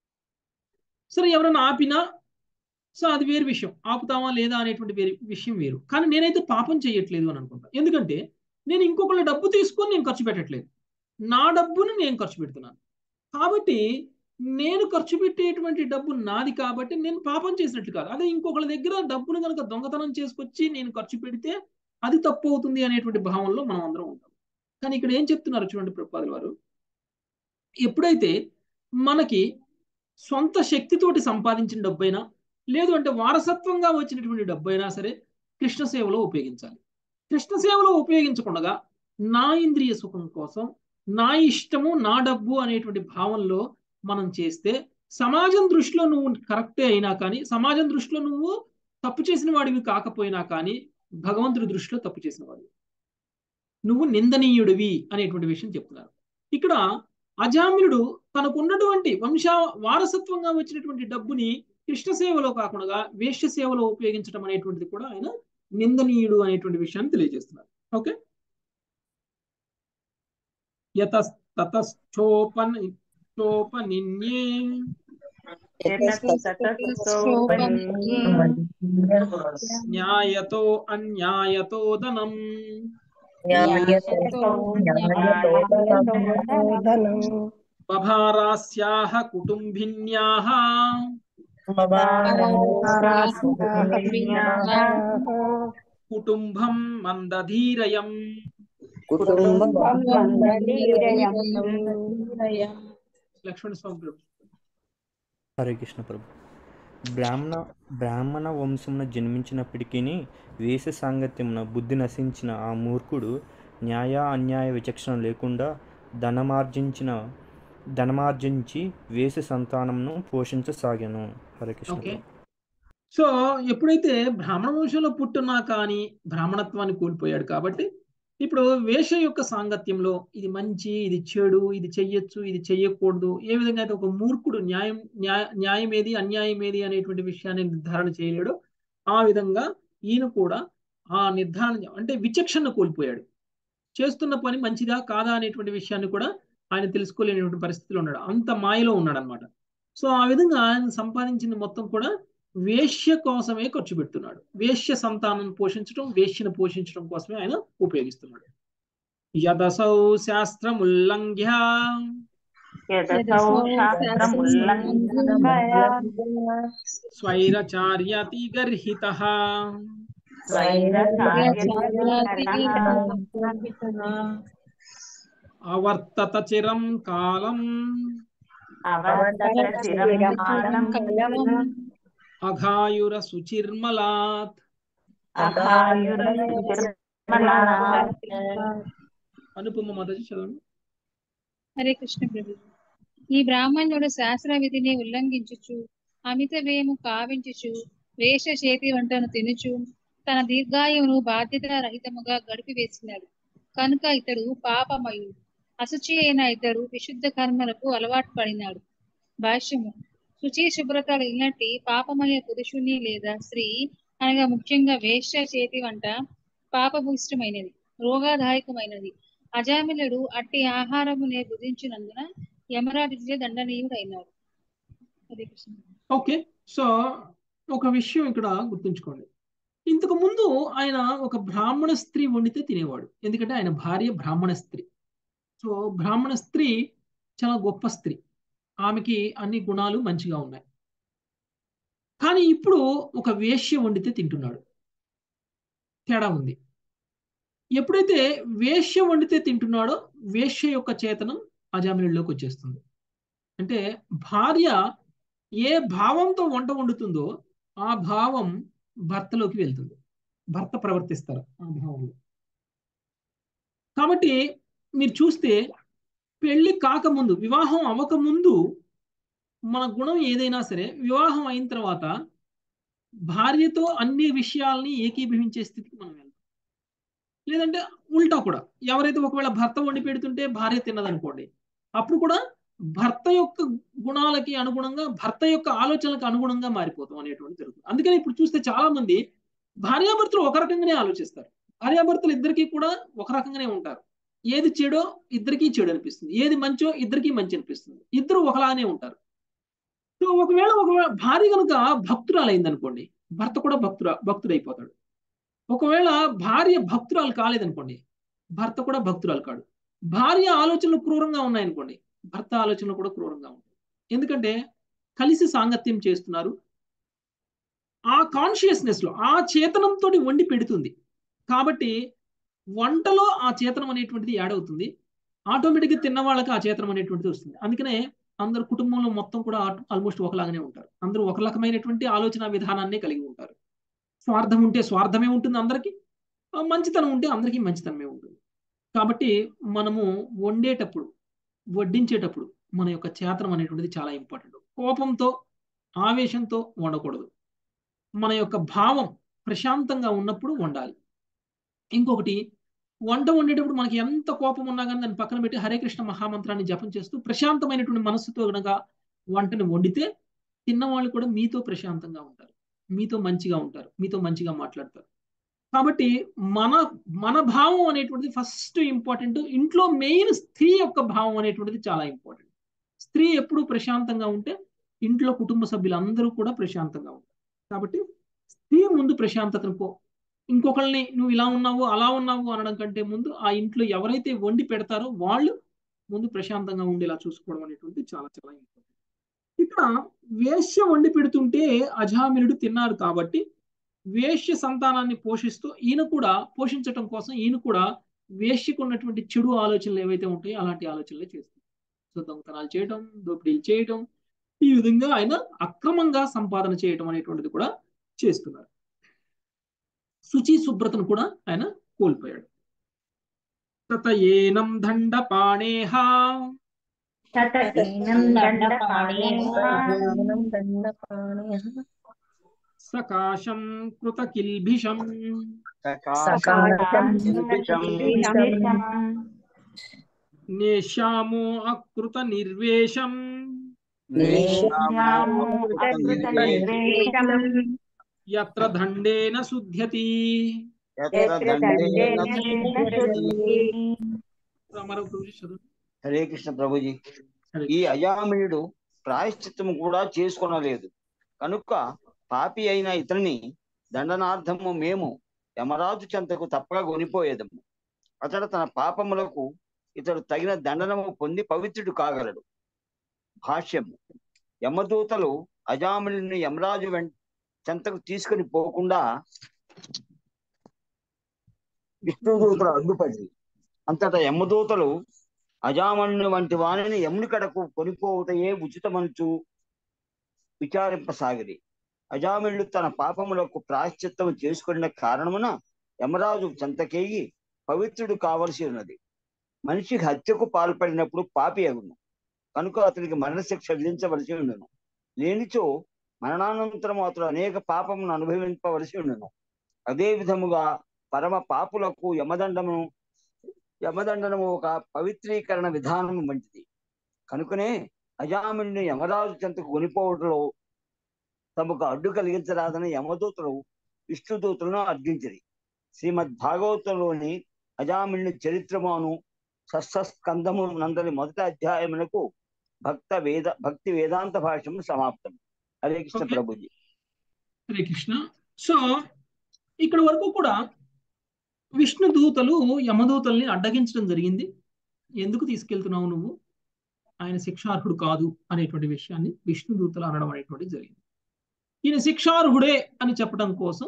Speaker 1: సరే, ఎవరైనా ఆపినా సో అది వేరు విషయం, ఆపుతామా లేదా అనేటువంటి విషయం వేరు. కానీ నేనైతే పాపం చేయట్లేదు అని అనుకుంటా. ఎందుకంటే నేను ఇంకొకళ్ళ డబ్బు తీసుకొని నేను ఖర్చు పెట్టట్లేదు, నా డబ్బును నేను ఖర్చు పెడుతున్నాను. కాబట్టి నేను ఖర్చు పెట్టేటువంటి డబ్బు నాది కాబట్టి నేను పాపం చేసినట్లు కాదు. అదే ఇంకొకళ్ళ దగ్గర డబ్బును కనుక దొంగతనం చేసుకొచ్చి నేను ఖర్చు పెడితే అది తప్పు అవుతుంది అనేటువంటి భావంలో మనం అందరం ఉంటాం. కానీ ఇక్కడ ఏం చెప్తున్నారు చూడండి ప్రభుపాదుల వారు, ఎప్పుడైతే మనకి సొంత శక్తితోటి సంపాదించిన డబ్బైనా లేదు అంటే వారసత్వంగా వచ్చినటువంటి డబ్బు అయినా సరే కృష్ణ సేవలో ఉపయోగించాలి. కృష్ణ సేవలో ఉపయోగించకుండా నా ఇంద్రియ సుఖం కోసం నా ఇష్టము నా డబ్బు అనేటువంటి భావంలో మనం చేస్తే సమాజం దృష్టిలో నువ్వు కరెక్టే అయినా కానీ, సమాజం దృష్టిలో నువ్వు తప్పు చేసిన వాడివి కాకపోయినా కానీ, భగవంతుడి దృష్టిలో తప్పు చేసిన వాడివి, నువ్వు నిందనీయుడివి అనేటువంటి విషయం చెప్తున్నారు. ఇక్కడ అజామిలుడు తనకున్నటువంటి వారసత్వంగా వచ్చినటువంటి డబ్బుని కృష్ణ సేవలో కాకుండా వేశ్య సేవలో ఉపయోగించడం అనేటువంటిది కూడా ఆయన నిందనీయుడు అనేటువంటి విషయాన్ని తెలియజేస్తున్నారు. ఓకే, యతస్తతశ్చోపనిన్యే న్యాయతో అన్యాయతో ధనం బభారాస్యాః కుటుంబిన్యాః కుటుంబం మందధీరయం. లక్ష్మణ స్వామి.
Speaker 9: హరే కృష్ణ ప్రభు. బ్రాహ్మణ వంశమున జన్మించినప్పటికీ వేష సాంగత్యమున బుద్ధి నశించిన ఆ మూర్ఖుడు న్యాయ అన్యాయ విచక్షణ లేకుండా ధనమార్జించి వేష సంతానమును పోషించసాగాను. హరే కృష్ణ.
Speaker 1: సో ఎప్పుడైతే బ్రాహ్మణ వంశంలో పుట్టున్నా కానీ బ్రాహ్మణత్వాన్ని కోల్పోయాడు కాబట్టి ఇప్పుడు వేష యొక్క సాంగత్యంలో ఇది మంచి, ఇది చెడు, ఇది చెయ్యొచ్చు, ఇది చెయ్యకూడదు, ఏ విధంగా అయితే ఒక మూర్ఖుడు న్యాయం ఏది అన్యాయం ఏది అనేటువంటి విషయాన్ని నిర్ధారణ చేయలేడు, ఆ విధంగా ఈయన కూడా ఆ నిర్ధారణ అంటే విచక్షణ కోల్పోయాడు. చేస్తున్న పని మంచిదా కాదా అనేటువంటి విషయాన్ని కూడా ఆయన తెలుసుకోలేనటువంటి పరిస్థితిలో ఉన్నాడు, అంత మాయలో ఉన్నాడు అనమాట. సో ఆ విధంగా ఆయన సంపాదించిన మొత్తం కూడా వేశ్య కోసమే ఖర్చు పెడుతున్నాడు. వేశ్య సంతానం పోషించడం, వేశ్యను పోషించడం కోసమే ఆయన ఉపయోగిస్తున్నాడు. యదసౌ శాస్త్రముల్లంఘ్య స్వైరచార్యతి గర్హితః అవర్తత చిరం కాలం అఘాయుర సుచిర్మలాత్. అనుపమ మాతాజీ చదవండి.
Speaker 10: హరే కృష్ణ ప్రభు. ఈ బ్రాహ్మణుడు శాస్త్ర విధిని ఉల్లంఘించుచు అమిత వ్యయము కావించుచు వేష చేతి వంటను తినుచు తన దీర్ఘాయువును బాధ్యత రహితముగా గడిపివేసినాడు కనుక ఇతడు పాపమయుడు. అశుచి అయిన ఇతడు విశుద్ధ కర్మలకు అలవాటు పడినాడు. భాష్యము. శుచి శుభ్రతలు ఇలాంటి పాపమయ పురుషుని లేదా స్త్రీ అనగా ముఖ్యంగా వేశ్య చేతి వంట పాపభూయిష్టమైనది, రోగదాయకమైనది. అజామిలుడు అట్టి ఆహారమునే భుజించినందున యమరాజుచే దండనీయుడైనాడు. హరే కృష్ణ.
Speaker 1: ఓకే, సో ఒక విషయం ఇక్కడ గుర్తుంచుకోండి. ఇంతకు ముందు ఆయన ఒక బ్రాహ్మణ స్త్రీ వండితే తినేవాడు, ఎందుకంటే ఆయన భార్య బ్రాహ్మణ స్త్రీ. సో బ్రాహ్మణ స్త్రీ చాలా గొప్ప స్త్రీ, ఆమెకి అన్ని గుణాలు మంచిగా ఉన్నాయి. కానీ ఇప్పుడు ఒక వేశ్య వండితే తింటున్నాడు, తేడా ఉంది. ఎప్పుడైతే వేశ్య వండితే తింటున్నాడో వేశ్య యొక్క చేతనం అజామిలుడిలోకి వచ్చేస్తుంది. అంటే భార్య ఏ భావంతో వంట వండుతుందో ఆ భావం భర్తలోకి వెళ్తుంది, భర్త ప్రవర్తిస్తారు ఆ భావంలో. కాబట్టి మీరు చూస్తే పెళ్లి కాకముందు, వివాహం అవ్వకముందు మన గుణం ఏదైనా సరే వివాహం అయిన తర్వాత భార్యతో అన్ని విషయాల్ని ఏకీభవించే స్థితికి మనం వెళ్తాం. లేదంటే ఉల్టా కూడా, ఎవరైతే ఒకవేళ భర్త వండి పెడుతుంటే భార్య తిన్నదనుకోండి, అప్పుడు కూడా భర్త యొక్క గుణాలకి అనుగుణంగా, భర్త యొక్క ఆలోచనలకు అనుగుణంగా మారిపోతాం అనేటువంటి జరుగుతుంది. అందుకని ఇప్పుడు చూస్తే చాలా మంది భార్యాభర్తలు ఒక రకంగానే ఆలోచిస్తారు. భార్యాభర్తలు ఇద్దరికీ కూడా ఒక రకంగానే ఉంటారు. ఏది చెడో ఇద్దరికీ చెడు అనిపిస్తుంది, ఏది మంచో ఇద్దరికీ మంచి అనిపిస్తుంది, ఇద్దరు ఒకలానే ఉంటారు. సో ఒకవేళ భార్య కనుక భక్తురాలైంది అనుకోండి, భర్త కూడా భక్తుడైపోతాడు. ఒకవేళ భార్య భక్తురాలు కాలేదనుకోండి, భర్త కూడా భక్తురాలు కాడు. భార్య ఆలోచనలు క్రూరంగా ఉన్నాయనుకోండి, భర్త ఆలోచనలు కూడా క్రూరంగా ఉంటాయి. ఎందుకంటే కలిసి సాంగత్యం చేస్తున్నారు, ఆ కాన్షియస్నెస్ లో ఆ చేతనంతో వండి పెడుతుంది. కాబట్టి వంటలో ఆ చేతనం అనేటువంటిది యాడ్ అవుతుంది, ఆటోమేటిక్గా తిన్న వాళ్ళకి ఆ చేతనం అనేటువంటిది వస్తుంది. అందుకనే అందరు కుటుంబంలో మొత్తం కూడా ఆల్మోస్ట్ ఒకలాగానే ఉంటారు, అందరూ ఒక రకమైనటువంటి ఆలోచన విధానాన్ని కలిగి ఉంటారు. స్వార్థం ఉంటే స్వార్థమే ఉంటుంది అందరికీ, మంచితనం ఉంటే అందరికీ మంచితనమే ఉంటుంది. కాబట్టి మనము వండేటప్పుడు, వడ్డించేటప్పుడు మన యొక్క చేతనం అనేటువంటిది చాలా ఇంపార్టెంట్. కోపంతో ఆవేశంతో వండకూడదు, మన యొక్క భావం ప్రశాంతంగా ఉన్నప్పుడు వండాలి. ఇంకొకటి, వంట వండేటప్పుడు మనకి ఎంత కోపం ఉన్నా కానీ దాన్ని పక్కన పెట్టి హరే కృష్ణ మహామంత్రాన్ని జపం చేస్తూ ప్రశాంతమైనటువంటి మనస్సుతో కనుక వంటని వండితే తిన్నవాళ్ళు కూడా మీతో ప్రశాంతంగా ఉంటారు, మీతో మంచిగా ఉంటారు, మీతో మంచిగా మాట్లాడతారు. కాబట్టి మన భావం అనేటువంటిది ఫస్ట్ ఇంపార్టెంట్. ఇంట్లో మెయిన్ స్త్రీ యొక్క భావం అనేటువంటిది చాలా ఇంపార్టెంట్. స్త్రీ ఎప్పుడు ప్రశాంతంగా ఉంటే ఇంట్లో కుటుంబ సభ్యులందరూ కూడా ప్రశాంతంగా ఉంటారు. కాబట్టి స్త్రీ ముందు ప్రశాంతతను ఇంకొకళ్ళని నువ్వు ఇలా ఉన్నావు అలా ఉన్నావు అనడం కంటే ముందు ఆ ఇంట్లో ఎవరైతే వండి పెడతారో వాళ్ళు ముందు ప్రశాంతంగా ఉండేలా చూసుకోవడం అనేటువంటిది చాలా చాలా ఇంపార్టెంట్. ఇక్కడ వేశ్య వండి పెడుతుంటే అజామిలుడు తిన్నాడు కాబట్టి వేశ్య సంతానాన్ని పోషిస్తూ ఈయన కూడా పోషించటం కోసం ఈయన కూడా వేశ్యకు ఉన్నటువంటి చెడు ఆలోచనలు ఏవైతే ఉంటాయో అలాంటి ఆలోచనలే చేస్తారు. సో దొంగతనాలు చేయడం, దోపిడీలు చేయడం, ఈ విధంగా ఆయన అక్రమంగా సంపాదన చేయడం అనేటువంటిది కూడా చేస్తున్నారు. శుచి శుభ్రతను కూడా ఆయన కోల్పోయాడు. తతయేనం దండపాణేహ సకాశం కృతకిల్భిషం నేష్యామో అకృత నిర్వేషం యత్ర దండేన శుద్ధ్యతి.
Speaker 11: హరే కృష్ణ ప్రభుజీ. ఈ అజామిలుడు ప్రాయశ్చిత్తము కూడా చేసుకొనలేదు కనుక పాపి అయిన ఇతని దండనార్థము మేము యమరాజు చెంతకు తప్పక కొనిపోయేదము. అతడు తన పాపములకు ఇతడు తగిన దండనము పొంది పవిత్రుడు కాగలడు. భాష్యము. యమదూతలు అజామిళుని యమరాజు చెంతకు తీసుకుని పోకుండా విష్ణుదూతలు అడ్డుపడి అంతటా యమదూతలు అజామణుని వంటి వాణిని యముని కడకు కొనిపోవుటయే ఉచితమంచు విచారింపసాగిరి. అజామిళుడు తన పాపములకు ప్రాయశ్చిత్తం చేసుకున్న కారణమున యమరాజు చెంతకేగి పవిత్రుడు కావలసి ఉన్నది. మనిషికి హత్యకు పాల్పడినప్పుడు పాపి అగును కనుక అతనికి మరణశిక్ష విధించవలసి ఉండను. లేనిచో మరణానంతరం అతడు అనేక పాపమును అనుభవింపవలసి ఉండను. అదే విధముగా పరమ పాపులకు యమదండము ఒక పవిత్రీకరణ విధానం వంటిది. కనుకనే అజామిళుని యమరాజు చెంతకు కొనిపోవటంలో తమకు అడ్డు కలిగించరాదని యమదూతలు విష్ణుదూతలను అర్థించిరి. శ్రీమద్ భాగవతంలోని అజామిళుని చరిత్రమును షష్ఠస్కంధము నందలి మొదటి అధ్యాయమునకు భక్తి వేదాంత భాష్యము సమాప్తం. హరే కృష్ణ ప్రభుజీ.
Speaker 1: హరే కృష్ణ. సో ఇక్కడ వరకు కూడా విష్ణు దూతలు యమదూతల్ని అడ్డగించడం జరిగింది. ఎందుకు తీసుకెళ్తున్నావు నువ్వు, ఆయన శిక్షార్హుడు కాదు అనేటువంటి విషయాన్ని విష్ణు దూతలు అనడం అనేటువంటిది జరిగింది. ఈయన శిక్షార్హుడే అని చెప్పడం కోసం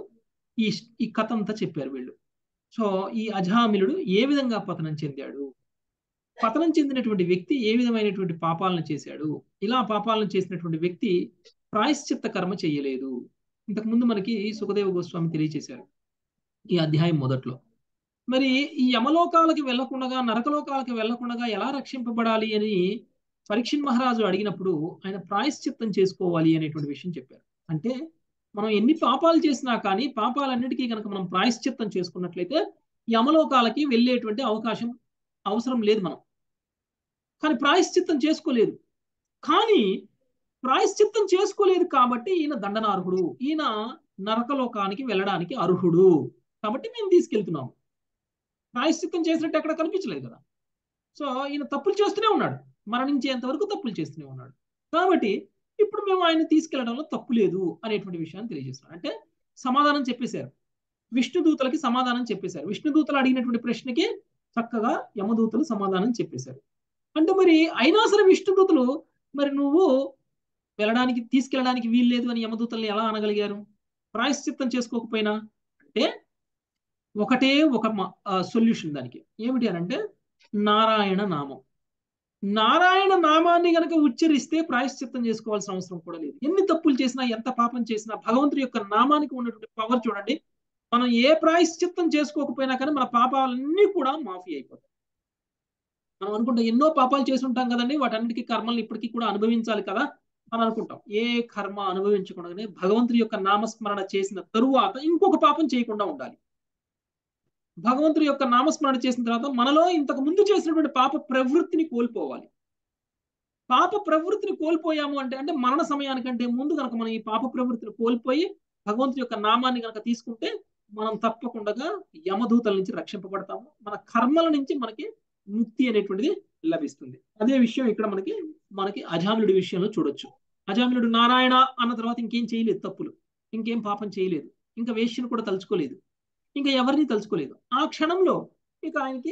Speaker 1: ఈ కథ అంతా చెప్పారు వీళ్ళు. సో ఈ అజామిళుడు ఏ విధంగా పతనం చెందాడు, పతనం చెందినటువంటి వ్యక్తి ఏ విధమైనటువంటి పాపాలను చేశాడు, ఇలా పాపాలను చేసినటువంటి వ్యక్తి ప్రాయశ్చిత్త కర్మ చేయలేదు. ఇంతకుముందు మనకి సుఖదేవ గోస్వామి తెలియచేశారు ఈ అధ్యాయం మొదట్లో. మరి ఈ యమలోకాలకి వెళ్లకుండా నరకలోకాలకి వెళ్లకుండా ఎలా రక్షింపబడాలి అని పరీక్షిత్ మహారాజు అడిగినప్పుడు ఆయన ప్రాయశ్చిత్తం చేసుకోవాలి అనేటువంటి విషయం చెప్పారు. అంటే మనం ఎన్ని పాపాలు చేసినా కానీ పాపాలన్నిటికీ కనుక మనం ప్రాయశ్చిత్తం చేసుకున్నట్లయితే యమలోకాలకి వెళ్ళేటువంటి అవసరం లేదు మనం. కానీ ప్రాయశ్చిత్తం చేసుకోలేదు. కానీ ప్రాయశ్చిత్తం చేసుకోలేదు కాబట్టి ఈయన దండనార్హుడు, ఈయన నరకలోకానికి వెళ్ళడానికి అర్హుడు కాబట్టి మేము తీసుకెళ్తున్నాము. ప్రాయశ్చిత్తం చేసినట్టు ఎక్కడ కనిపించలేదు కదా. సో ఈయన తప్పులు చేస్తూనే ఉన్నాడు, మరణించేంత వరకు తప్పులు చేస్తూనే ఉన్నాడు. కాబట్టి ఇప్పుడు మేము ఆయన తీసుకెళ్లడంలో తప్పు లేదు అనేటువంటి విషయాన్ని తెలియజేస్తున్నాం. అంటే సమాధానం చెప్పేశారు, విష్ణుదూతలకి సమాధానం చెప్పేశారు. విష్ణుదూతలు అడిగినటువంటి ప్రశ్నకి చక్కగా యమదూతలు సమాధానం చెప్పేశారు. అంటే మరి అయినా సరే విష్ణుదూతలు మరి నువ్వు తీసుకెళ్ళడానికి వీల్లేదు అని యమదూతల్ని ఎలా అనగలిగారు ప్రాయశ్చిత్తం చేసుకోకపోయినా? అంటే ఒకటే ఒక సొల్యూషన్ దానికి. ఏమిటి అని అంటే నారాయణ నామం. నారాయణ నామాన్ని గనక ఉచ్చరిస్తే ప్రాయశ్చిత్తం చేసుకోవాల్సిన అవసరం కూడా లేదు. ఎన్ని తప్పులు చేసినా ఎంత పాపం చేసినా భగవంతుడి యొక్క నామానికి ఉన్నటువంటి పవర్ చూడండి. మనం ఏ ప్రాయశ్చిత్తం చేసుకోకపోయినా కానీ మన పాపాలన్నీ కూడా మాఫీ అయిపోతాయి. మనం అనుకుంటాం ఎన్నో పాపాలు చేసి ఉంటాం కదండి, వాటన్నిటికీ కర్మల్ని ఇప్పటికీ కూడా అనుభవించాలి కదా అని అనుకుంటాం. ఏ కర్మ అనుభవించకుండానే భగవంతుడి యొక్క నామస్మరణ చేసిన తరువాత ఇంకొక పాపం చేయకుండా ఉండాలి. భగవంతుడి యొక్క నామస్మరణ చేసిన తర్వాత మనలో ఇంతకు ముందు చేసినటువంటి పాప ప్రవృత్తిని కోల్పోవాలి. పాప ప్రవృత్తిని కోల్పోయాము అంటే మరణ సమయానికంటే ముందు కనుక మనం ఈ పాప ప్రవృత్తిని కోల్పోయి భగవంతుడి యొక్క నామాన్ని కనుక తీసుకుంటే మనం తప్పకుండా యమదూతల నుంచి రక్షింపబడతాము. మన కర్మల నుంచి మనకి ముక్తి అనేటువంటిది లభిస్తుంది. అదే విషయం ఇక్కడ మనకి అజామిళుడి విషయంలో చూడొచ్చు. అజామిళుడు నారాయణ అన్న తర్వాత ఇంకేం చేయలేదు, తప్పులు ఇంకేం పాపం చేయలేదు, ఇంకా వేశ్యను కూడా తలుచుకోలేదు, ఇంకా ఎవరిని తలుచుకోలేదు. ఆ క్షణంలో ఇక ఆయనకి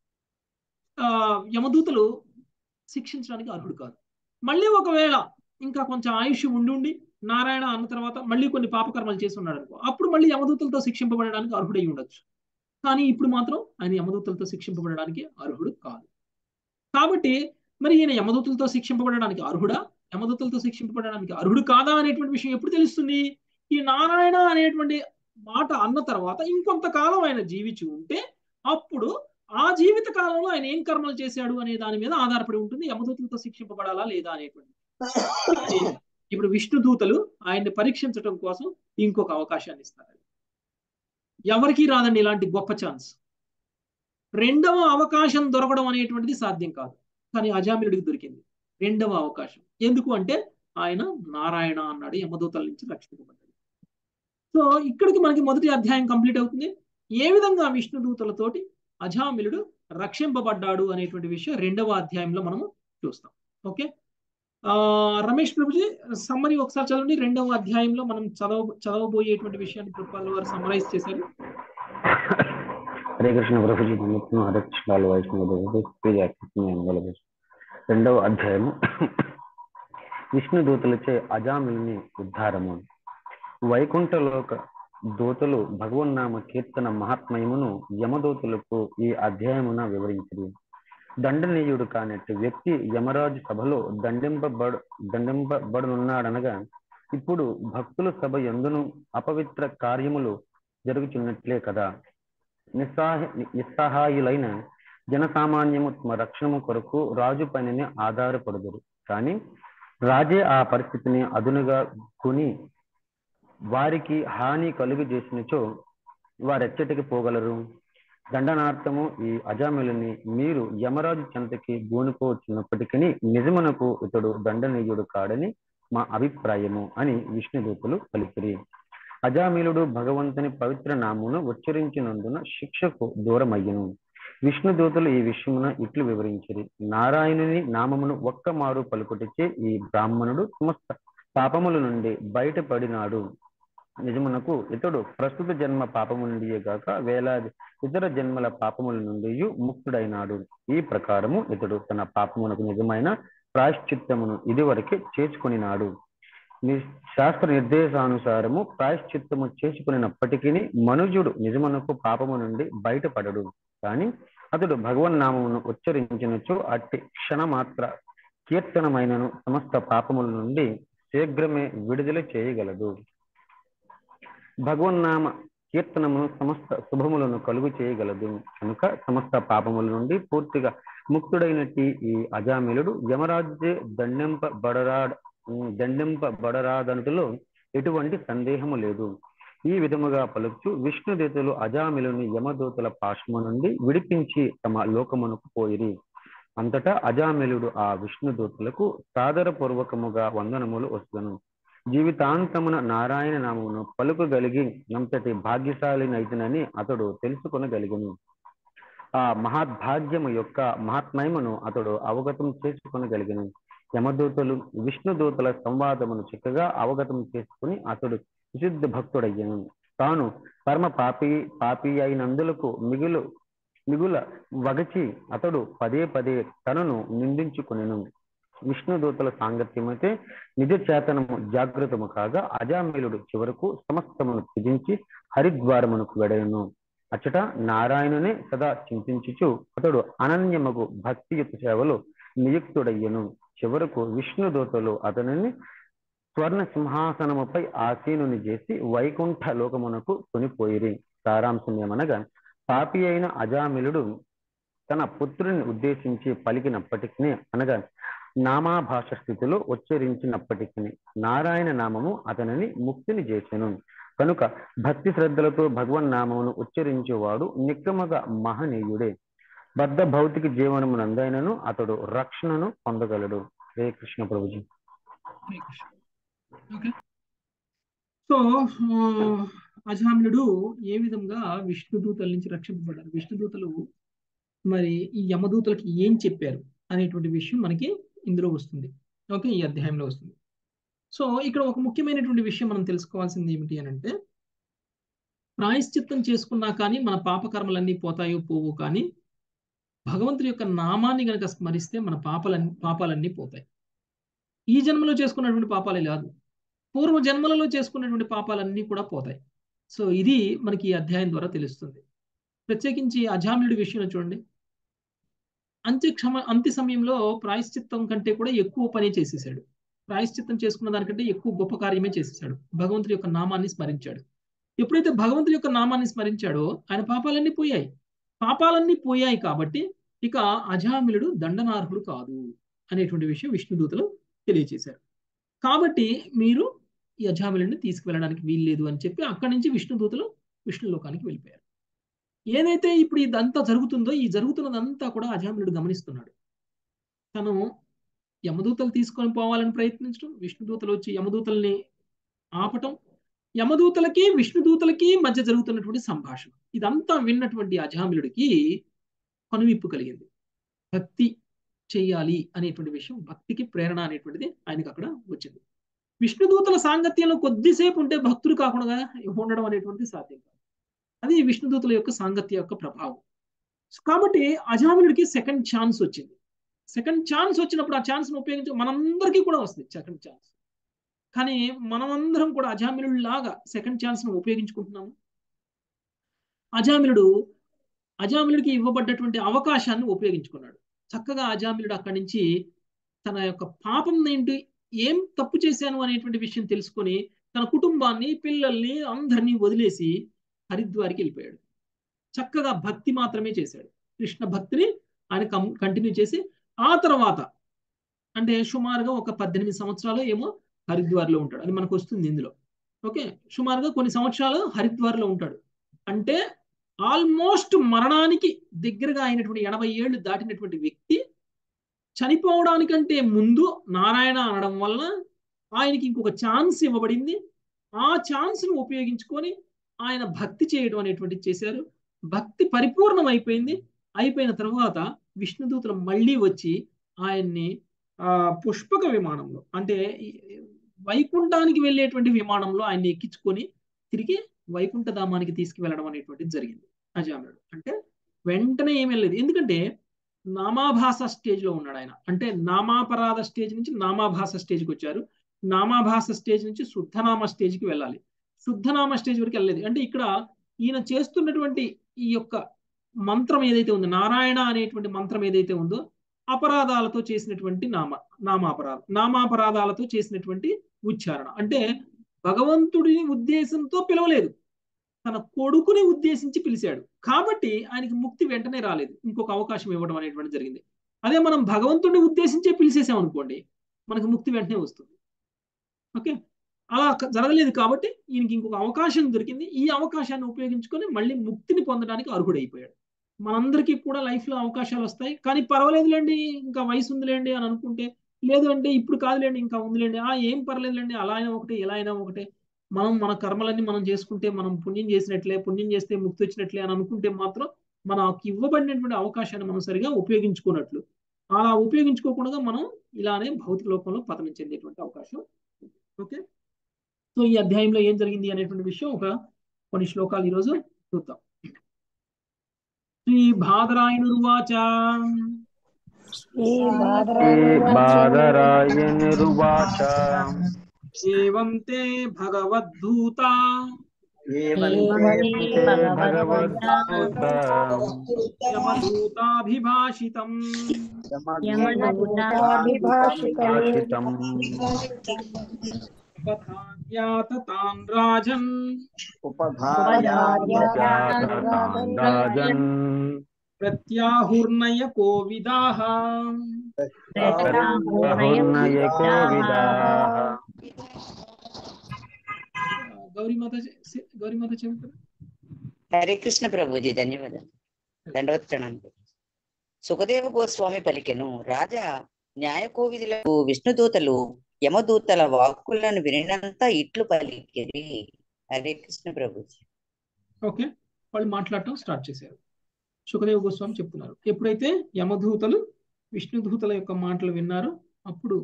Speaker 1: యమదూతలు శిక్షించడానికి అర్హుడు కాదు. మళ్ళీ ఒకవేళ ఇంకా కొంచెం ఆయుష్ ఉండి నారాయణ అన్న తర్వాత మళ్ళీ కొన్ని పాపకర్మలు చేసి ఉన్నాడు అనుకో, అప్పుడు మళ్ళీ యమదూతలతో శిక్షింపబడడానికి అర్హుడై ఉండొచ్చు. కానీ ఇప్పుడు మాత్రం ఆయన యమదూతలతో శిక్షింపబడడానికి అర్హుడు కాదు. కాబట్టి మరి ఈయన యమదూతలతో శిక్షింపబడడానికి అర్హుడా, యమదూతలతో శిక్షింపబడడానికి అర్హుడు కాదా అనేటువంటి విషయం ఎప్పుడు తెలుస్తుంది? ఈ నారాయణ అనేటువంటి మాట అన్న తర్వాత ఇంకొంతకాలం ఆయన జీవించి ఉంటే అప్పుడు ఆ జీవిత కాలంలో ఆయన ఏం కర్మలు చేశాడు అనే దాని మీద ఆధారపడి ఉంటుంది యమదూతలతో శిక్షింపబడాలా లేదా అనేటువంటి. ఇప్పుడు విష్ణుదూతలు ఆయన్ని పరీక్షించడం కోసం ఇంకొక అవకాశాన్ని ఇస్తారు. ఎవరికి రాదండి ఇలాంటి గొప్ప ఛాన్స్. రెండవ అవకాశం దొరకడం అనేటువంటిది సాధ్యం కాదు, కానీ అజామిళుడికి దొరికింది రెండవ అవకాశం. ఎందుకు అంటే ఆయన నారాయణ అన్నాడు, యమదూతల నుంచి రక్షింపబడ్డాడు. సో ఇక్కడికి మనకి మొదటి అధ్యాయం కంప్లీట్ అవుతుంది. ఏ విధంగా విష్ణుదూతలతోటి అజామిళుడు రక్షింపబడ్డాడు అనేటువంటి విషయం రెండవ అధ్యాయంలో మనము చూస్తాం. ఓకే, రమేష్ ప్రభుజీ సమ్మరీ ఒకసారి చదవండి. రెండవ అధ్యాయంలో మనం చదవబోయేటువంటి విషయాన్ని ప్రభుపాదుల వారు సమ్మరైజ్ చేశారు.
Speaker 12: హరే కృష్ణ ప్రభుజీ, హరే కృష్ణ వైష్ణవ రెండవ అధ్యాయము విష్ణు దూతలచే అజామిలుని ఉద్ధారము. వైకుంఠలోక దూతలు భగవన్నామ కీర్తన మహాత్మయమును యమదూతలకు ఈ అధ్యాయమున వివరించింది. దండనీయుడు కానట్టి వ్యక్తి యమరాజు సభలో దండింపబడునున్నాడనగా ఇప్పుడు భక్తుల సభ ఎందును అపవిత్ర కార్యములు జరుగుతున్నట్లే కదా. నిస్సహాయులైన జనసామాన్యము తమ రక్షణము కొరకు రాజు పైననే ఆధారపడుదురు. కానీ రాజే ఆ పరిస్థితిని అదునుగా కొని వారికి హాని కలుగు చేసినచో వారెచ్చటికి పోగలరు. దండనార్థము ఈ అజామిలుని మీరు యమరాజు చెంతకి గూనుకోవచ్చున్నప్పటికీ నిజమునకు ఇతడు దండనీయుడు కాడని మా అభిప్రాయము అని విష్ణుదూతలు పలికిరి. అజామిలుడు భగవంతుని పవిత్ర నామును ఉచ్చరించినందున శిక్షకు దూరమయ్యను. విష్ణుదూతలు ఈ విషయమున ఇట్లు వివరించిరి. నారాయణుని నామమును ఒక్క మారు పలుకుటచే ఈ బ్రాహ్మణుడు సమస్త పాపముల నుండి బయటపడినాడు. నిజమునకు ఇతడు ప్రస్తుత జన్మ పాపము నుండియే గాక వేలాది ఇతర జన్మల పాపముల నుండి ముక్తుడైనాడు. ఈ ప్రకారము ఇతడు తన పాపమునకు నిజమైన ప్రాయశ్చిత్తమును ఇదివరకే చేసుకొనినాడు. శాస్త్ర నిర్దేశానుసారము ప్రాయశ్చిత్తము చేసుకున్నప్పటికీ మనుజుడు నిజమునకు పాపము నుండి బయటపడడు. కానీ అతడు భగవన్నామమును ఉచ్చరించినచో అట్టి క్షణమాత్ర కీర్తనమైనను సమస్త పాపముల నుండి శీఘ్రమే విడుదల చేయగలదు. భగవన్నామ కీర్తనమును సమస్త శుభములను కలుగు చేయగలదు కనుక సమస్త పాపముల నుండి పూర్తిగా ముక్తుడైనట్టి ఈ అజామిలుడు యమరాజే దండింపబడరాదనుటలో ఎటువంటి సందేహము లేదు. ఈ విధముగా పలుకుచు విష్ణుదూతలు అజామిలుని యమదూతల పాశము నుండి విడిపించి తమ లోకమునకు పోయిరి. అంతటా అజామిలుడు ఆ విష్ణుదూతలకు సాదరపూర్వకముగా వందనములు వస్తును. జీవితాంతమున నారాయణ నామమును పలుకగలిగి అంతటి భాగ్యశాలినైతునని అతడు తెలుసుకొనగలిగను. ఆ మహాద్భాగ్యము యొక్క మహాత్మయమును అతడు అవగతం చేసుకొనగలిగను. యమదూతలు విష్ణుదూతల సంవాదమును చక్కగా అవగతం చేసుకుని అతడు విశుద్ధ భక్తుడయ్యను. తాను పరమ పాపి అయినందులకు మిగుల వగచి అతడు పదే పదే తనను నిందించుకునెను. విష్ణుదూతల సాంగత్యమైతే నిజ చేతనము జాగృతము కాగా అజామిలుడు చివరకు సమస్తమును త్యజించి హరిద్వారమునకు వెడను. అచ్చట నారాయణునే సదా చింతించుచు అతడు అనన్యమగు భక్తియుత సేవలో నియుక్తుడయ్యను. చివరకు విష్ణుదూతలు అతనిని స్వర్ణ సింహాసనముపై ఆసీనుని చేసి వైకుంఠ లోకమునకు కొనిపోయిరి. సారాంశం ఏమనగా పాపి అయిన అజామిలుడు తన పుత్రుని ఉద్దేశించి పలికినప్పటికీ అనగా నామాభాష స్థితిలో ఉచ్చరించినప్పటికీ నారాయణ నామము అతనిని ముక్తిని చేసెను. కనుక భక్తి శ్రద్ధలతో భగవన్నామమును ఉచ్చరించేవాడు నిక్కమగా మహనీయుడే. బద్ధ భౌతిక జీవనమునందైనను అతడు రక్షణను పొందగలడు. హరే కృష్ణ ప్రభుజీ.
Speaker 1: సో అజామిలుడు ఏ విధంగా విష్ణుదూతల నుంచి రక్షింపబడ్డారు, విష్ణుదూతలు మరి ఈ యమదూతలకి ఏం చెప్పారు అనేటువంటి విషయం మనకి ఇందులో వస్తుంది. ఓకే, ఈ అధ్యాయంలో వస్తుంది. సో ఇక్కడ ఒక ముఖ్యమైనటువంటి విషయం మనం తెలుసుకోవాల్సింది ఏమిటి అని అంటే, ప్రాయశ్చిత్తం చేసుకున్నా కానీ మన పాపకర్మలన్నీ పోతాయో పోవు, కానీ భగవంతుడి యొక్క నామాన్ని గనక స్మరిస్తే మన పాపాలన్నీ పోతాయి. ఈ జన్మలో చేసుకున్నటువంటి పాపాలే కాదు, పూర్వ జన్మలలో చేసుకున్నటువంటి పాపాలన్నీ కూడా పోతాయి. సో ఇది మనకి ఈ అధ్యాయం ద్వారా తెలుస్తుంది. ప్రత్యేకించి అజామిలుడి విషయంలో చూడండి, అంత్య సమయంలో ప్రాయశ్చిత్తం కంటే కూడా ఎక్కువ పని చేసేసాడు. ప్రాయశ్చిత్తం చేసుకున్న దానికంటే ఎక్కువ గొప్ప కార్యమే చేసేసాడు. భగవంతుడి యొక్క నామాన్ని స్మరించాడు. ఎప్పుడైతే భగవంతుడి యొక్క నామాన్ని స్మరించాడో ఆయన పాపాలన్నీ పోయాయి కాబట్టి ఇక అజామిలుడు దండనార్హుడు కాదు అనేటువంటి విషయం విష్ణుదూతలు తెలియజేశారు. కాబట్టి మీరు ఈ అజామిలుడిని తీసుకువెళ్ళడానికి వీల్లేదు అని చెప్పి అక్కడి నుంచి విష్ణుదూతలు విష్ణులోకానికి వెళ్ళిపోయారు. ఏదైతే ఇప్పుడు ఇదంతా జరుగుతుందో ఈ జరుగుతున్నదంతా కూడా అజామిలుడు గమనిస్తున్నాడు. తను యమదూతలు తీసుకొని పోవాలని ప్రయత్నించడం, విష్ణుదూతలు వచ్చి యమదూతల్ని ఆపటం, యమదూతలకి విష్ణుదూతలకి మధ్య జరుగుతున్నటువంటి సంభాషణ, ఇదంతా విన్నటువంటి అజామిలుడికి కనువిప్పు కలిగింది. భక్తి చెయ్యాలి అనేటువంటి విషయం, భక్తికి ప్రేరణ అనేటువంటిది ఆయనకు అక్కడ వచ్చింది. విష్ణుదూతల సాంగత్యంలో కొద్దిసేపు ఉంటే భక్తులు కాకుండా ఉండడం అనేటువంటిది సాధ్యం కాదు. అది విష్ణుదూతల యొక్క సాంగత్య యొక్క ప్రభావం. కాబట్టి అజామిలుడికి సెకండ్ ఛాన్స్ వచ్చింది. సెకండ్ ఛాన్స్ వచ్చినప్పుడు ఆ ఛాన్స్ను మనందరికీ కూడా వస్తుంది సెకండ్ ఛాన్స్. కానీ మనమందరం కూడా అజామిలుడిలాగా సెకండ్ ఛాన్స్ను ఉపయోగించుకుంటున్నాము. అజామిలుడికి ఇవ్వబడ్డటువంటి అవకాశాన్ని ఉపయోగించుకున్నాడు. చక్కగా అజామిలుడు అక్కడి నుంచి తన యొక్క పాపం ఏంటి, ఏం తప్పు చేశాను అనేటువంటి విషయం తెలుసుకొని తన కుటుంబాన్ని, పిల్లల్ని అందరినీ వదిలేసి హరిద్వార్కి వెళ్ళిపోయాడు. చక్కగా భక్తి మాత్రమే చేశాడు. కృష్ణ భక్తిని ఆయన కంటిన్యూ చేసి ఆ తర్వాత అంటే సుమారుగా ఒక 18 సంవత్సరాలు ఏమో హరిద్వార్లో ఉంటాడు. అది మనకు వస్తుంది ఇందులో. ఓకే, సుమారుగా కొన్ని సంవత్సరాలు హరిద్వార్లో ఉంటాడు. అంటే ఆల్మోస్ట్ మరణానికి దగ్గరగా అయినటువంటి 80 ఏళ్ళు దాటినటువంటి వ్యక్తి చనిపోవడానికంటే ముందు నారాయణ అనడం వలన ఆయనకి ఇంకొక ఛాన్స్ ఇవ్వబడింది. ఆ ఛాన్స్ను ఉపయోగించుకొని ఆయన భక్తి చేయడం అనేటువంటిది చేశారు. భక్తి పరిపూర్ణం అయిపోయింది. అయిపోయిన తర్వాత విష్ణుదూతలు మళ్ళీ వచ్చి ఆయన్ని పుష్పక విమానంలో అంటే వైకుంఠానికి వెళ్ళేటువంటి విమానంలో ఆయన్ని ఎక్కించుకొని తిరిగి వైకుంఠధామానికి తీసుకువెళ్ళడం అనేటువంటిది జరిగింది. అజామిలుడు అంటే వెంటనే ఏమీ లేదు. ఎందుకంటే నామాభాస స్టేజ్లో ఉన్నాడు ఆయన. అంటే నామాపరాధ స్టేజ్ నుంచి నామాభాస స్టేజ్కి వచ్చారు. నామాభాస స్టేజ్ నుంచి శుద్ధనామ స్టేజ్కి వెళ్ళాలి. శుద్ధనామ స్టేజ్ వరకు వెళ్ళలేదు. అంటే ఇక్కడ ఈయన చేస్తున్నటువంటి ఈ యొక్క మంత్రం ఏదైతే ఉందో, నారాయణ అనేటువంటి మంత్రం ఏదైతే ఉందో, అపరాధాలతో చేసినటువంటి నామాపరాధాలతో చేసినటువంటి ఉచ్చారణ. అంటే భగవంతుడిని ఉద్దేశంతో పిలవలేదు, తన కొడుకుని ఉద్దేశించి పిలిచాడు. కాబట్టి ఆయనకి ముక్తి వెంటనే రాలేదు, ఇంకొక అవకాశం ఇవ్వడం అనేటువంటి జరిగింది. అదే మనం భగవంతుడిని ఉద్దేశించే పిలిచేసాం అనుకోండి, మనకు ముక్తి వెంటనే వస్తుంది. ఓకే, అలా జరగలేదు కాబట్టి ఈయనకి ఇంకొక అవకాశం దొరికింది. ఈ అవకాశాన్ని ఉపయోగించుకొని మళ్ళీ ముక్తిని పొందడానికి అర్హుడైపోయాడు. మనందరికీ కూడా లైఫ్లో అవకాశాలు వస్తాయి, కానీ పర్వాలేదులేండి ఇంకా వయసు ఉందిలేండి అని అనుకుంటే, లేదు అంటే ఇప్పుడు కాదులేండి ఇంకా ఉందిలేండి, ఏం పర్లేదులేండి అలా అయినా ఒకటే ఎలా అయినా ఒకటే, మనం మన కర్మలన్నీ మనం చేసుకుంటే మనం పుణ్యం చేసినట్లే, పుణ్యం చేస్తే ముక్తి వచ్చినట్లే అని అనుకుంటే మాత్రం మనకు ఇవ్వబడినటువంటి అవకాశాన్ని మనం సరిగా ఉపయోగించుకున్నట్లు. అలా ఉపయోగించుకోకుండా మనం ఇలానే భౌతిక లోకంలో పతనం చెందేటువంటి అవకాశం. ఓకే, సో ఈ అధ్యాయంలో ఏం జరిగింది అనేటువంటి విషయం కొన్ని శ్లోకాలు ఈరోజు చూద్దాం. శ్రీ బాదరాయణుర్వాచ ఏవంతే భగవద్దూత యమదూతాభిభాషితం ఉపధార్యాత తాన్ రాజన్ ప్రత్యాహుర్నయ కోవిదాః. గౌరీమాత చెబుతారు.
Speaker 13: హరే కృష్ణ ప్రభుజీ, ధన్యవాదాలు. దండవత్రణాలు. సుఖదేవ గోస్వామి పలికెను, రాజా న్యాయకోవిదులకు విష్ణుదూతలు యమదూతల వాక్కులను వినినంత ఇట్లు పలికిరి. హరే కృష్ణ ప్రభుజీ.
Speaker 1: ఓకే, వాళ్ళు మాట్లాడటం స్టార్ట్ చేశారు. సుఖదేవ గోస్వామి చెప్తున్నారు, ఎప్పుడైతే యమదూతలు విష్ణుదూతల యొక్క మాటలు విన్నారో అప్పుడు